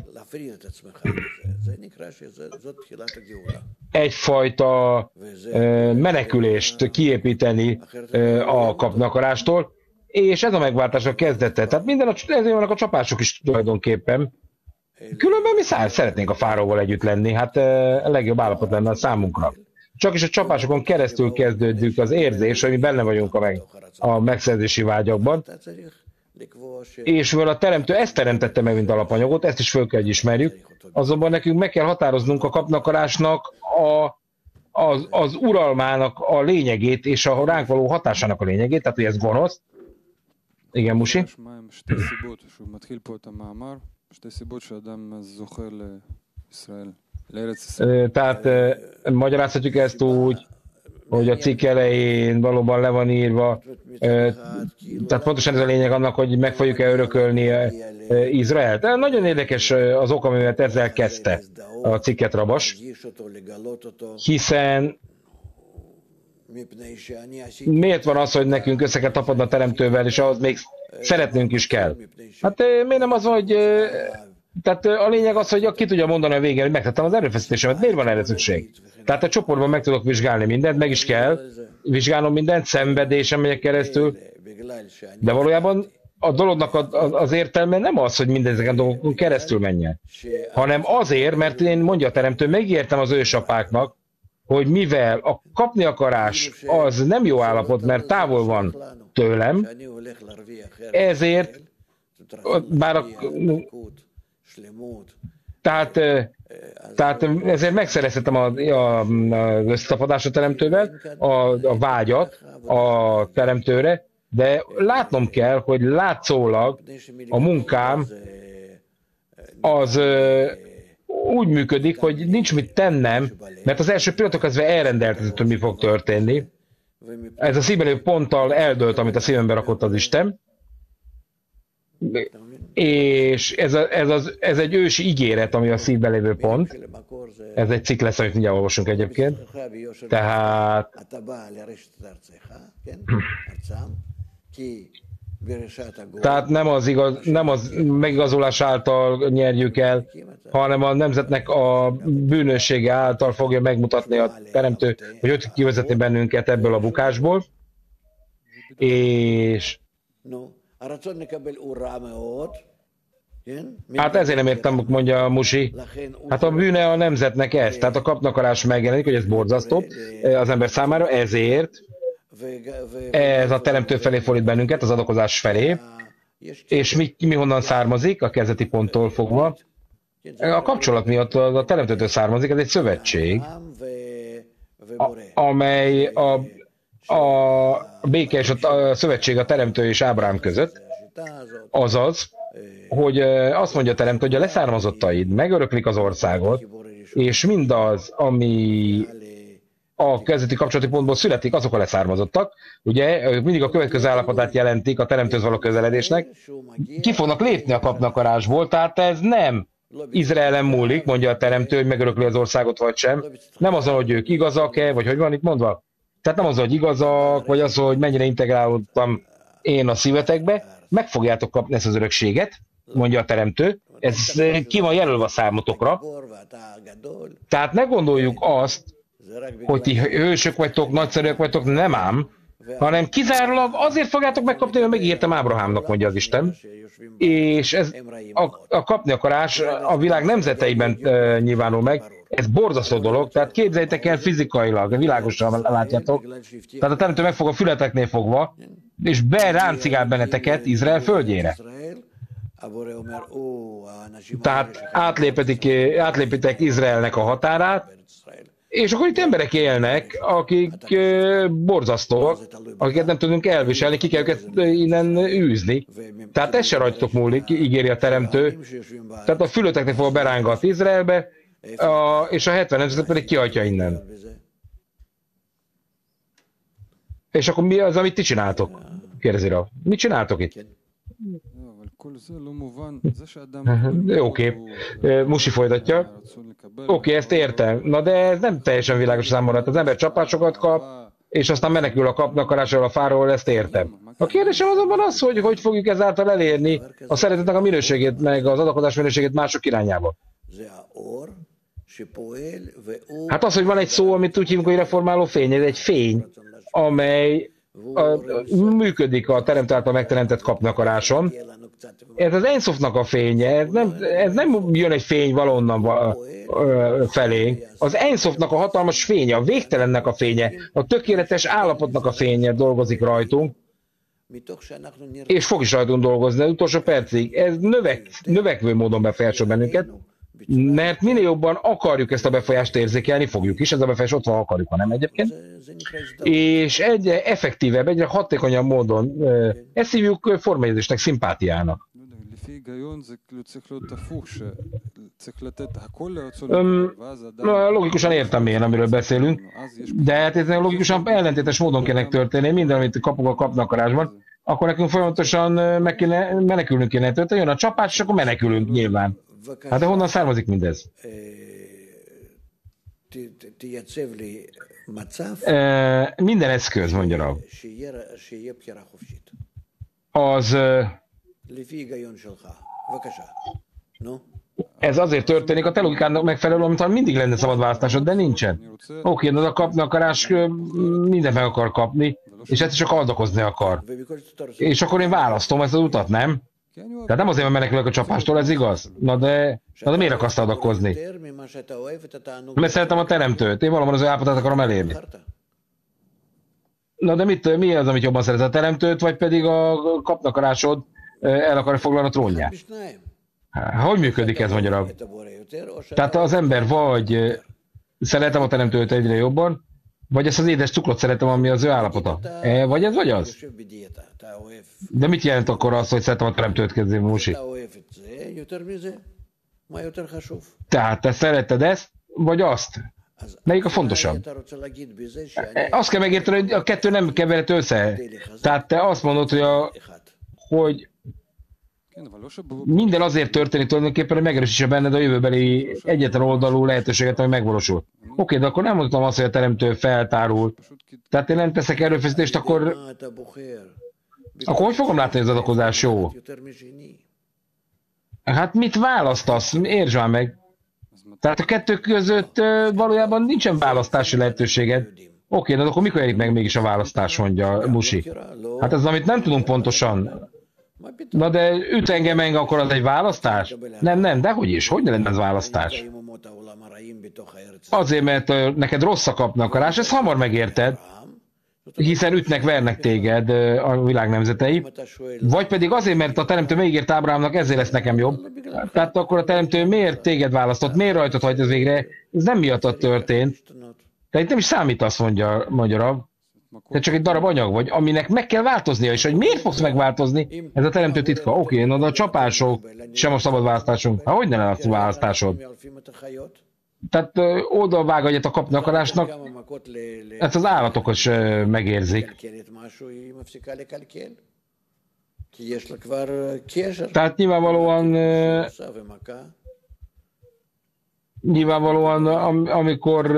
egyfajta menekülést kiépíteni a kapnakarástól, és ez a megváltás a kezdete. Tehát minden a, ezért vannak a csapások is tulajdonképpen. Különben mi száll, szeretnénk a fáraóval együtt lenni, hát a legjobb állapot lenne a számunkra. Csak is a csapásokon keresztül kezdődik az érzés, hogy mi benne vagyunk a, meg, a megszerzési vágyakban, és mivel a teremtő ezt teremtette meg, mint alapanyagot, ezt is föl kell, hogy ismerjük, azonban nekünk meg kell határoznunk a kapnakarásnak a, az, az uralmának a lényegét, és a ránk való hatásának a lényegét, tehát hogy ez gonosz. Igen, Musi? Tehát magyarázhatjuk ezt úgy, hogy a cikk elején valóban le van írva, tehát pontosan ez a lényeg annak, hogy meg fogjuk-e örökölni Izraelt. Nagyon érdekes az ok, amivel ezzel kezdte a cikket Rabas, hiszen miért van az, hogy nekünk össze kell tapadni a teremtővel, és ahhoz még szeretnünk is kell? Hát miért nem az, hogy... Tehát a lényeg az, hogy ki tudja mondani a végén, hogy megtettem az erőfeszítésemet. Miért van erre szükség? Tehát a csoportban meg tudok vizsgálni mindent, meg is kell vizsgálnom mindent, szenvedésen megyek keresztül, de valójában a dolognak az értelme nem az, hogy mindezeken dolgokon keresztül menjen, hanem azért, mert én, mondja a teremtő, megértem az ősapáknak, hogy mivel a kapni akarás az nem jó állapot, mert távol van tőlem, ezért, bár a, tehát, tehát ezért megszerezhetem a, a, az összetapadást a teremtővel, a, a vágyat a teremtőre, de látnom kell, hogy látszólag a munkám az úgy működik, hogy nincs mit tennem, mert az első pillanatok kezdve elrendeltetett, hogy mi fog történni. Ez a szívbelépő ponttal eldőlt, amit a szívembe rakott az Isten. És ez, a, ez, az, ez egy ősi ígéret, ami a szívben lévő pont. Ez egy cikk lesz, amit mindjárt olvasunk egyébként. Tehát... Tehát nem az, igaz, nem az megigazolás által nyerjük el, hanem a nemzetnek a bűnössége által fogja megmutatni a teremtő, hogy hogy kivezetni bennünket ebből a bukásból. És... Hát ezért nem értem, mondja Musi. Hát a bűne a nemzetnek ez. Tehát a kapnakarás megjelenik, hogy ez borzasztó az ember számára, ezért ez a teremtő felé fordít bennünket, az adakozás felé. És mi, mi honnan származik? A kezdeti ponttól fogva. A kapcsolat miatt a teremtőtől származik, ez egy szövetség, a, amely a, a béke és a, a szövetség a teremtő és Ábrahám között. Azaz, hogy azt mondja a teremtő, hogy a leszármazottaid megöröklik az országot, és mindaz, ami a kezdeti kapcsolati pontból születik, azok a leszármazottak. Ugye mindig a következő állapotát jelentik a teremtőhöz való közeledésnek. Ki fognak lépni a kapnakarásból, tehát ez nem Izraelen múlik, mondja a teremtő, hogy megörökli az országot vagy sem. Nem azon, hogy ők igazak-e, vagy hogy van itt mondva. Tehát nem azon, hogy igazak, vagy azon, hogy mennyire integrálódtam én a szívetekbe. Meg fogjátok kapni ezt az örökséget, mondja a teremtő. Ez ki van jelölve a számotokra. Tehát ne gondoljuk azt, hogy ti hősök vagytok, nagyszerűek vagytok, nem ám, hanem kizárólag azért fogjátok megkapni, mert megígértem Ábrahámnak, mondja az Isten. És ez a, a kapni akarás a világ nemzeteiben e, nyilvánul meg. Ez borzasztó dolog, tehát képzeljétek el fizikailag, világosan látjátok. Tehát a teremtő meg fog a fületeknél fogva, és beráncigál benneteket Izrael földjére. Tehát átlépetik, átlépitek Izraelnek a határát, és akkor itt emberek élnek, akik borzasztóak, akiket nem tudunk elviselni, ki kell őket innen űzni. Tehát ez se rajtok múlik, ígéri a teremtő. Tehát a fülöteknek fog berángat Izraelbe, a, és a hetven nemzetet pedig kihagyja innen. És akkor mi az, amit ti csináltok? Kérdezi rá. Mit csináltok itt? Oké, okay. Musi folytatja. Oké, okay, ezt értem. Na de ez nem teljesen világos számomra. Az ember csapásokat kap, és aztán menekül a kapnakarásról a fáról, ezt értem. A kérdésem azonban az, hogy hogy fogjuk ezáltal elérni a szeretetnek a minőségét, meg az adakozás minőségét mások irányába. Hát az, hogy van egy szó, amit úgy hívunk, hogy reformáló fény, ez egy fény, amely a, működik a teremtő által megteremtett kapnakaráson. Ez az Enszofnak a fénye, ez nem, ez nem jön egy fény valonnan felé. Az Enszofnak a hatalmas fénye, a végtelennek a fénye, a tökéletes állapotnak a fénye dolgozik rajtunk, és fog is rajtunk dolgozni az utolsó percig. Ez növek, növekvő módon befolyásol bennünket, mert minél jobban akarjuk ezt a befolyást érzékelni, fogjuk is, ez a befolyás ott van, akarjuk, ha nem egyébként, és egyre effektívebb, egyre hatékonyabb módon ezt hívjuk formajegyzésnek, szimpátiának. Um, logikusan értem én, amiről beszélünk, de hát ez logikusan ellentétes módon kéne történni, minden, amit kapunk a kapnakarásban, akkor nekünk folyamatosan meg kéne, menekülnünk kéne történni, jön a csapás, és akkor menekülünk nyilván. Hát de honnan származik mindez? E, minden eszköz, mondja rá. Az... Ez azért történik, a te logikának megfelelő, amit mindig lenne szabad választásod, de nincsen. Oké, de a kapnakarás minden meg akar kapni, és ezt csak aldakozni akar. És akkor én választom ezt az utat, nem? Tehát nem azért, mert menekülök a csapástól, ez igaz? Na de, na de miért akarsz adakozni? Mert szeretem a teremtőt, én valóban az ő állapotát akarom elérni. Na de mit, mi az, amit jobban szereted, a teremtőt, vagy pedig a kapnakarásod el akarja foglalni a trónját? Hogy működik ez magyarul? Tehát az ember vagy szeretem a teremtőt egyre jobban, vagy ezt az édes cukrot szeretem, ami az ő állapota. E, vagy ez, vagy az? De mit jelent akkor az, hogy szeretem a teremtőt, kezdő Musi? Tehát te szereted ezt, vagy azt? Melyik a fontosabb? Azt kell megérteni, hogy a kettő nem keverhető össze. Tehát te azt mondod, hogy, a, hogy minden azért történik tulajdonképpen, hogy megerősítse benned a jövőbeli egyetlen oldalú lehetőséget, ami megvalósul. Oké, de akkor nem mondtam azt, hogy a teremtő feltárul. Tehát én nem teszek erőfeszítést, akkor... Akkor hogy fogom látni, hogy az adakozás jó? Hát mit választasz? Értsd már meg. Tehát a kettő között valójában nincsen választási lehetőséged. Oké, de akkor mikor érik meg mégis a választás, mondja Musi? Hát ez, amit nem tudunk pontosan. Na de üt engem engem, akkor az egy választás? Nem, nem, dehogy is. Hogy ne lenne ez választás? Azért, mert neked rossz a kapnakarás, ezt hamar megérted. Hiszen ütnek, vernek téged a világ nemzetei. Vagy pedig azért, mert a teremtő megígért Ábrahámnak, ezért lesz nekem jobb. Tehát akkor a teremtő miért téged választott? Miért rajtad hagyt ez végre? Ez nem miattad történt. Tehát itt nem is számít, azt mondja magyarab. Te csak egy darab anyag vagy, aminek meg kell változnia, és hogy miért fogsz megváltozni, ez a teremtő titka. Oké, okay, na de a csapások sem a szabad választásunk. Hát hogy ne lenne a választásod? Tehát oldalvág egyet a kapni akarásnak, ezt az állatok is megérzik. Tehát nyilvánvalóan nyilvánvalóan amikor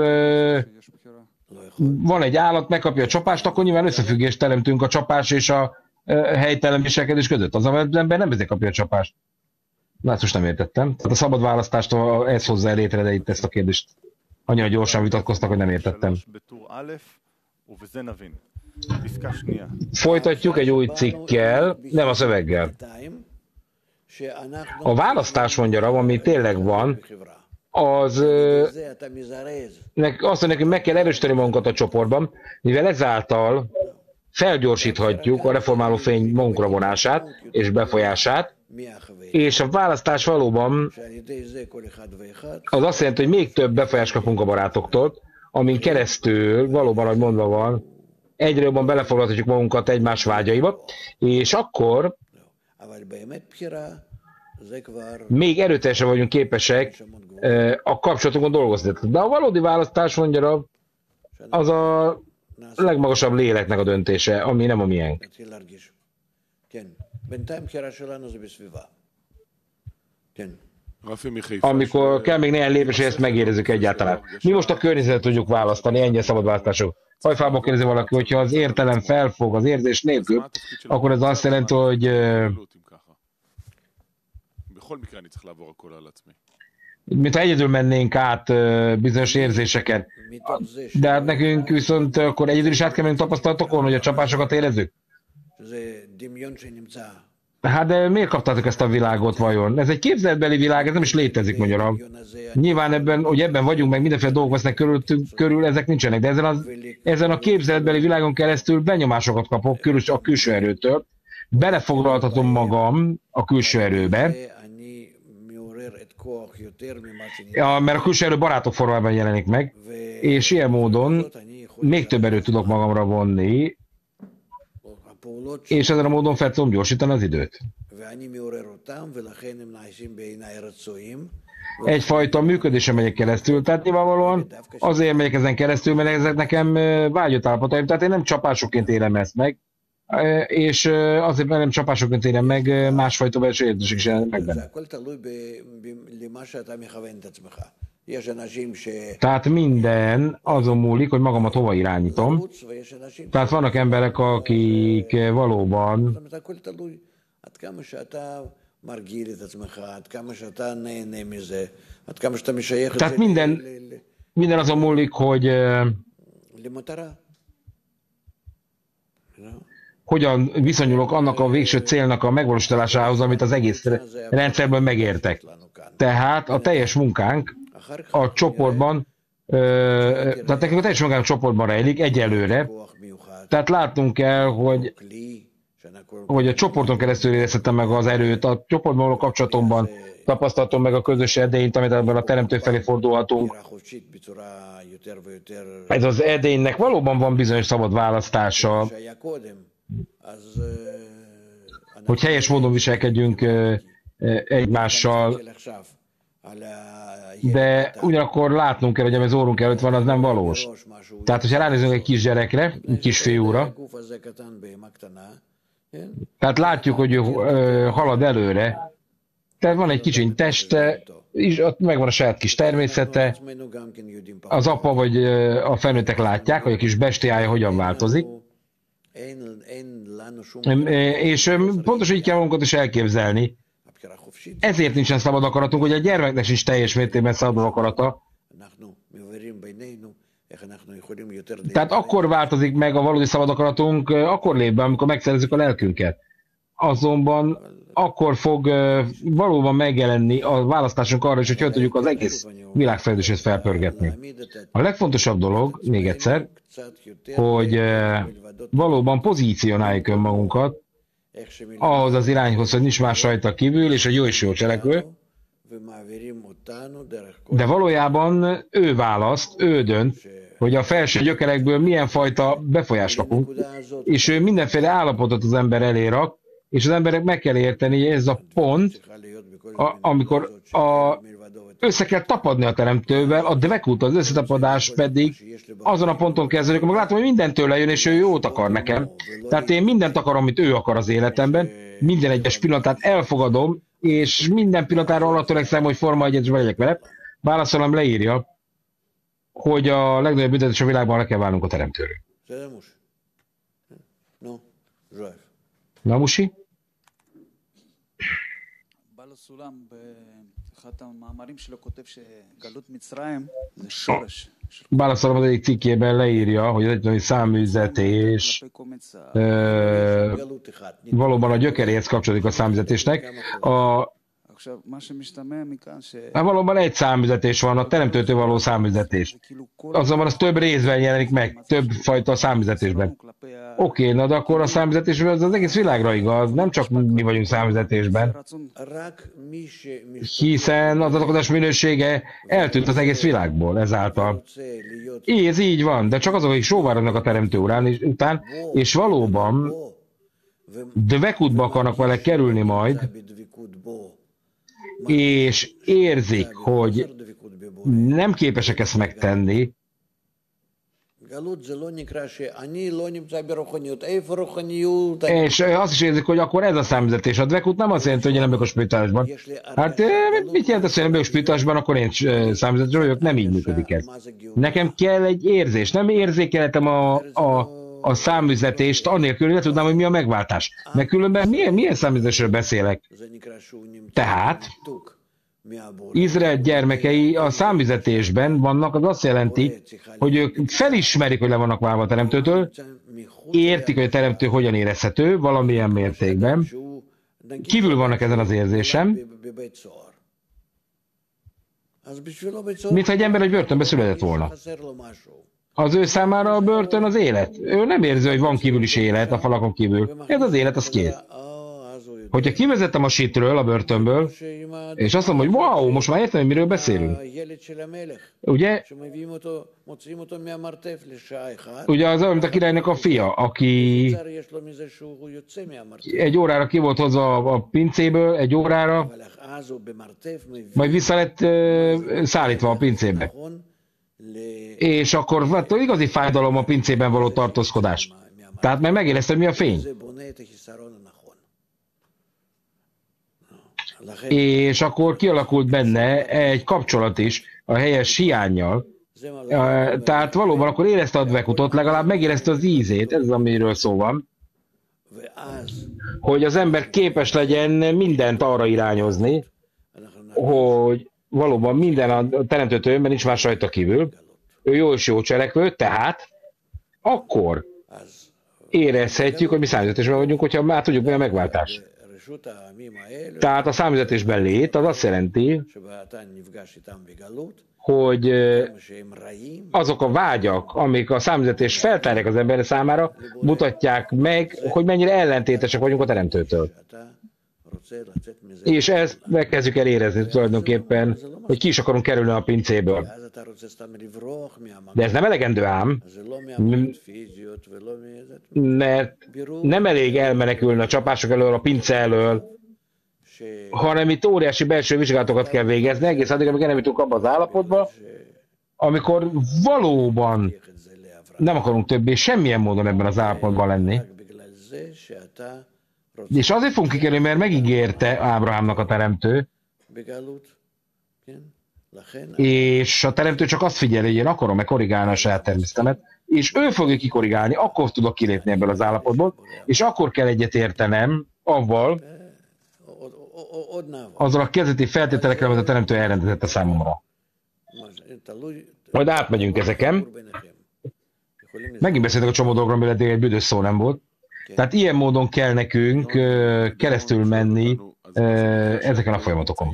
van egy állat, megkapja a csapást, akkor nyilván összefüggést teremtünk a csapás és a helytelen viselkedés között. Az ember nem ezért kapja a csapást. Na, ezt most nem értettem. Tehát a szabad választást ez hozzá létre, de itt ezt a kérdést annyira gyorsan vitatkoztak, hogy nem értettem. Folytatjuk egy új cikkkel, nem a szöveggel. A választás, mondja Rav, ami tényleg van, az azt mondja, hogy meg kell erősíteni magunkat a csoportban, mivel ezáltal felgyorsíthatjuk a reformáló fény magunkra vonását és befolyását, és a választás valóban az azt jelenti, hogy még több befolyást kapunk a barátoktól, amin keresztül valóban, ahogy mondva van, egyre jobban belefoglalhatjuk magunkat egymás vágyaiba, és akkor még erőteljesen vagyunk képesek a kapcsolatunkon dolgozni. De a valódi választás, mondja, az a legmagasabb léleknek a döntése, ami nem a miénk. Amikor kell még néhány lépés, hogy ezt megérezzük egyáltalán. Mi most a környezetet tudjuk választani, ennyi a szabad választások. Hajfából kérdezi valaki, hogyha az értelem felfog az érzés nélkül, akkor ez azt jelenti, hogy mintha egyedül mennénk át bizonyos érzéseken. De hát nekünk viszont akkor egyedül is át kell mennünk tapasztalatokon, hogy a csapásokat érezzük. Hát de miért kaptátok ezt a világot vajon? Ez egy képzeletbeli világ, ez nem is létezik magyarul. Nyilván ebben, hogy ebben vagyunk, meg mindenféle dolgok vesznek körül, körül ezek nincsenek, de ezen, az, ezen a képzeletbeli világon keresztül benyomásokat kapok körül, a külső erőtől. Belefoglaltatom magam a külső erőbe, ja, mert a külső erő barátok formájában jelenik meg, és ilyen módon még több erőt tudok magamra vonni, és ezen a módon fel tudom gyorsítani az időt. Egyfajta működésen megyek keresztül, tehát nyilvánvalóan azért megyek ezen keresztül, mert ezek nekem vágyott állapotaim, tehát én nem csapásokként élem ezt meg, és azért nem csapásokként élem meg, másfajta belső érzések is meg benne. Tehát minden azon múlik, hogy magamat hova irányítom. Tehát vannak emberek, akik valóban tehát minden, minden azon múlik, hogy hogyan viszonyulok annak a végső célnak a megvalósításához, amit az egész rendszerben megértek. Tehát a teljes munkánk a csoportban, tehát nekünk a teljes munkánk a csoportban rejlik egyelőre, tehát látnunk kell, hogy, hogy a csoporton keresztül érezhetem meg az erőt, a csoportban való kapcsolatomban tapasztaltam meg a közös edényt, amit ebben a teremtő felé fordulhatunk. Ez az edénynek valóban van bizonyos szabad választása, hogy helyes módon viselkedjünk egymással, de ugyanakkor látnunk kell, hogy ami az órunk előtt van, az nem valós. Tehát, hogyha ránézünk egy kisgyerekre, egy kisfiúra, tehát látjuk, hogy ő halad előre, tehát van egy kicsiny teste, és ott megvan a saját kis természete, az apa vagy a felnőttek látják, hogy a kis bestiája hogyan változik, és pontosan így kell magunkat is elképzelni. Ezért nincsen szabad akaratunk, hogy a gyermeknek sincs teljes mértékben szabad akarata. Tehát akkor változik meg a valódi szabad akaratunk, akkor lép be, amikor megszerezzük a lelkünket. Azonban akkor fog valóban megjelenni a választásunk arra is, hogy hogy tudjuk az egész világfejlődését felpörgetni. A legfontosabb dolog, még egyszer, hogy valóban pozícionáljuk önmagunkat ahhoz az irányhoz, hogy nincs más rajta kívül, és egy jó és jó cselekvő, de valójában ő választ, ő dönt, hogy a felső gyökerekből milyen fajta befolyást kapunk, és ő mindenféle állapotot az ember elé rak, és az emberek meg kell érteni, hogy ez a pont, a, amikor a, össze kell tapadni a teremtővel, a dvekut, az összetapadás pedig azon a ponton kezdődik, amikor látom, hogy minden tőle jön, és ő jót akar nekem. Tehát én mindent akarom, amit ő akar az életemben, minden egyes pillanatát elfogadom, és minden pillanatára arra törekszem, hogy forma egyetesben legyek vele. Válaszolom, leírja, hogy a legnagyobb büntetés a világban le kell válnunk a teremtőről. Na, Musi? Válaszolom, az egyik cikkében leírja, hogy az egyetemi száműzetés ö, valóban a gyökeréhez kapcsolódik a száműzetésnek. A, hát valóban egy száműzetés van, a teremtőtől való száműzetés. Azonban az több részben jelenik meg, több fajta száműzetésben. Oké, okay, na de akkor a száműzetésben az, az egész világra igaz, nem csak mi vagyunk száműzetésben, hiszen az adakozás minősége eltűnt az egész világból ezáltal. Így, ez így van, de csak azok, akik sóvárognak a teremtő urán után, és valóban dvekutba akarnak vele kerülni majd, és érzik, hogy nem képesek ezt megtenni, és azt is érzik, hogy akkor ez a számüzetés. A dvekut nem azt jelenti, hogy én nem vagyok a spirituálisban. Hát mit jelent azt, hogy nem vagyok spirituálisban, akkor én számüzetésben vagyok, nem így működik ez. Nekem kell egy érzés, nem érzékelhetem a, a, a számüzetést, annélkül, hogy ne tudnám, hogy mi a megváltás. Mert különben milyen, milyen számüzetésről beszélek? Tehát Izrael gyermekei a számüzetésben vannak, az azt jelenti, hogy ők felismerik, hogy le vannak válva a teremtőtől, értik, hogy a teremtő hogyan érezhető, valamilyen mértékben, kívül vannak ezen az érzésem, mintha egy ember egy börtönbe született volna. Az ő számára a börtön az élet. Ő nem érzi, hogy van kívül is élet a falakon kívül. Ez az élet, az kész. Hogyha kivezettem a sítről, a börtönből, és azt mondom, hogy wow, most már értem, hogy miről beszélünk. Ugye? Ugye az olyan, mint a királynak a fia, aki egy órára ki volt hozva a pincéből, egy órára, majd vissza lett uh, szállítva a pincébe. És akkor hát, igazi fájdalom a pincében való tartózkodás. Tehát meg megérezte, hogy mi a fény. És akkor kialakult benne egy kapcsolat is a helyes hiánnyal. Tehát valóban akkor érezte a dvekutot, legalább megérezte az ízét, ez az, amiről szó van, hogy az ember képes legyen mindent arra irányozni, hogy valóban minden a teremtőtől jön, mert nincs más rajta kívül, ő jó és jó cselekvő, tehát akkor érezhetjük, hogy mi számüzetésben vagyunk, hogyha már tudjuk, mi a megváltás. Tehát a számüzetésben lét, az azt jelenti, hogy azok a vágyak, amik a számüzetés feltárják az ember számára, mutatják meg, hogy mennyire ellentétesek vagyunk a Teremtőtől. És ezt megkezdjük el érezni tulajdonképpen, hogy ki is akarunk kerülni a pincéből. De ez nem elegendő ám, mert nem elég elmenekülni a csapások elől, a pince elől, hanem itt óriási belső vizsgálatokat kell végezni, egész addig, amíg nem jutunk abba az állapotba, amikor valóban nem akarunk többé semmilyen módon ebben az állapotban lenni. És azért fogunk kikerülni, mert megígérte Ábrahámnak a teremtő, és a teremtő csak azt figyeli, hogy én akarom-e korrigálni a saját természetemet, és ő fogja kikorrigálni, akkor tudok kilépni ebből az állapotból, és akkor kell egyet értenem avval, azzal a kezdeti feltételekkel, amit a teremtő elrendezett a számomra. Majd átmegyünk ezeken. Megint beszéltek a csomó dolgokról, amire eddig egy büdös szó nem volt. Tehát ilyen módon kell nekünk keresztül menni ezeken a folyamatokon.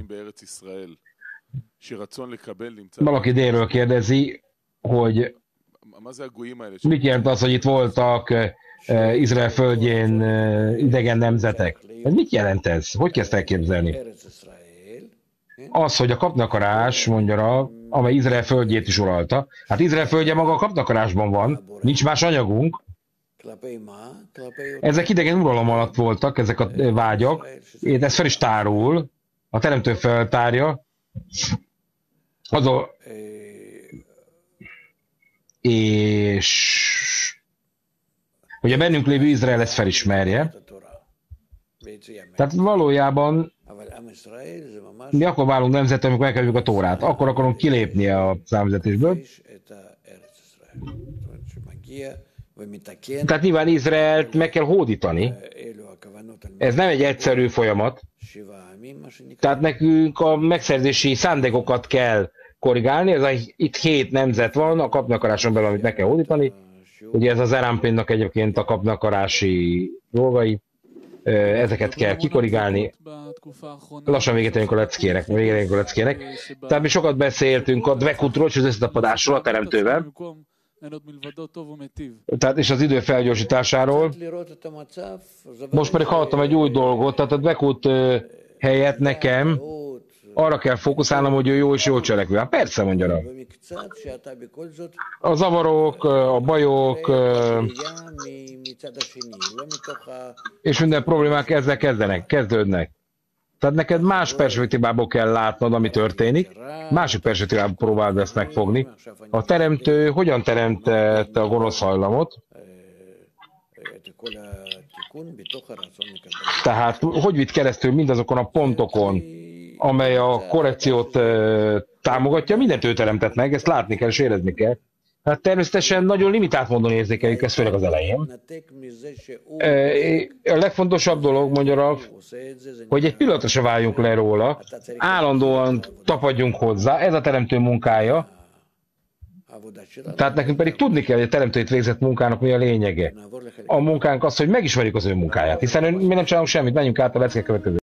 Valaki délről kérdezi, hogy mit jelent az, hogy itt voltak Izrael földjén idegen nemzetek. Mit jelent ez? Hogy kezd elképzelni? Az, hogy a kapnakarás, mondja rá, amely Izrael földjét is uralta. Hát Izrael földje maga a kapnakarásban van, nincs más anyagunk. Ezek idegen uralom alatt voltak, ezek a vágyak. Ez fel is tárul, a teremtő feltárja. Az a... És... hogy a bennünk lévő Izrael ezt felismerje. Tehát valójában mi akkor válunk nemzet, amikor megkezdjük a Tórát. Akkor akarunk kilépni a számüzetésből. Tehát nyilván Izraelt meg kell hódítani. Ez nem egy egyszerű folyamat. Tehát nekünk a megszerzési szándékokat kell korrigálni. Ez a, itt hét nemzet van a kapnakaráson belül, amit meg kell hódítani. Ugye ez az Erampénnak egyébként a kapnakarási dolgai. Ezeket kell kikorrigálni. Lassan véget érünk a leckének, véget érünk a leckének. Tehát mi sokat beszéltünk a Dvekutról és az összetapadásról a teremtővel. Tehát és az idő felgyorsításáról. Most pedig hallottam egy új dolgot, tehát a Dvekut helyett nekem arra kell fókuszálnom, hogy ő jó és jól cselekvő. Hát persze, mondja rá. A zavarok, a bajok és minden problémák ezzel kezdenek, kezdődnek. Tehát neked más perspektívából kell látnod, ami történik, másik perspektívából próbáld ezt megfogni. A teremtő hogyan teremtette a gonosz hajlamot? Tehát hogy vitt keresztül mindazokon a pontokon, amely a korrekciót uh, támogatja, mindent ő teremtett meg, ezt látni kell és érezni kell. Hát természetesen nagyon limitált módon érzékeljük ezt, főleg az elején. A legfontosabb dolog, mondja Rav, hogy egy pillanatra se váljunk le róla, állandóan tapadjunk hozzá, ez a teremtő munkája. Tehát nekünk pedig tudni kell, hogy a teremtőit végzett munkának mi a lényege. A munkánk az, hogy megismerjük az ő munkáját, hiszen mi nem csinálunk semmit, menjünk át a lecke következő.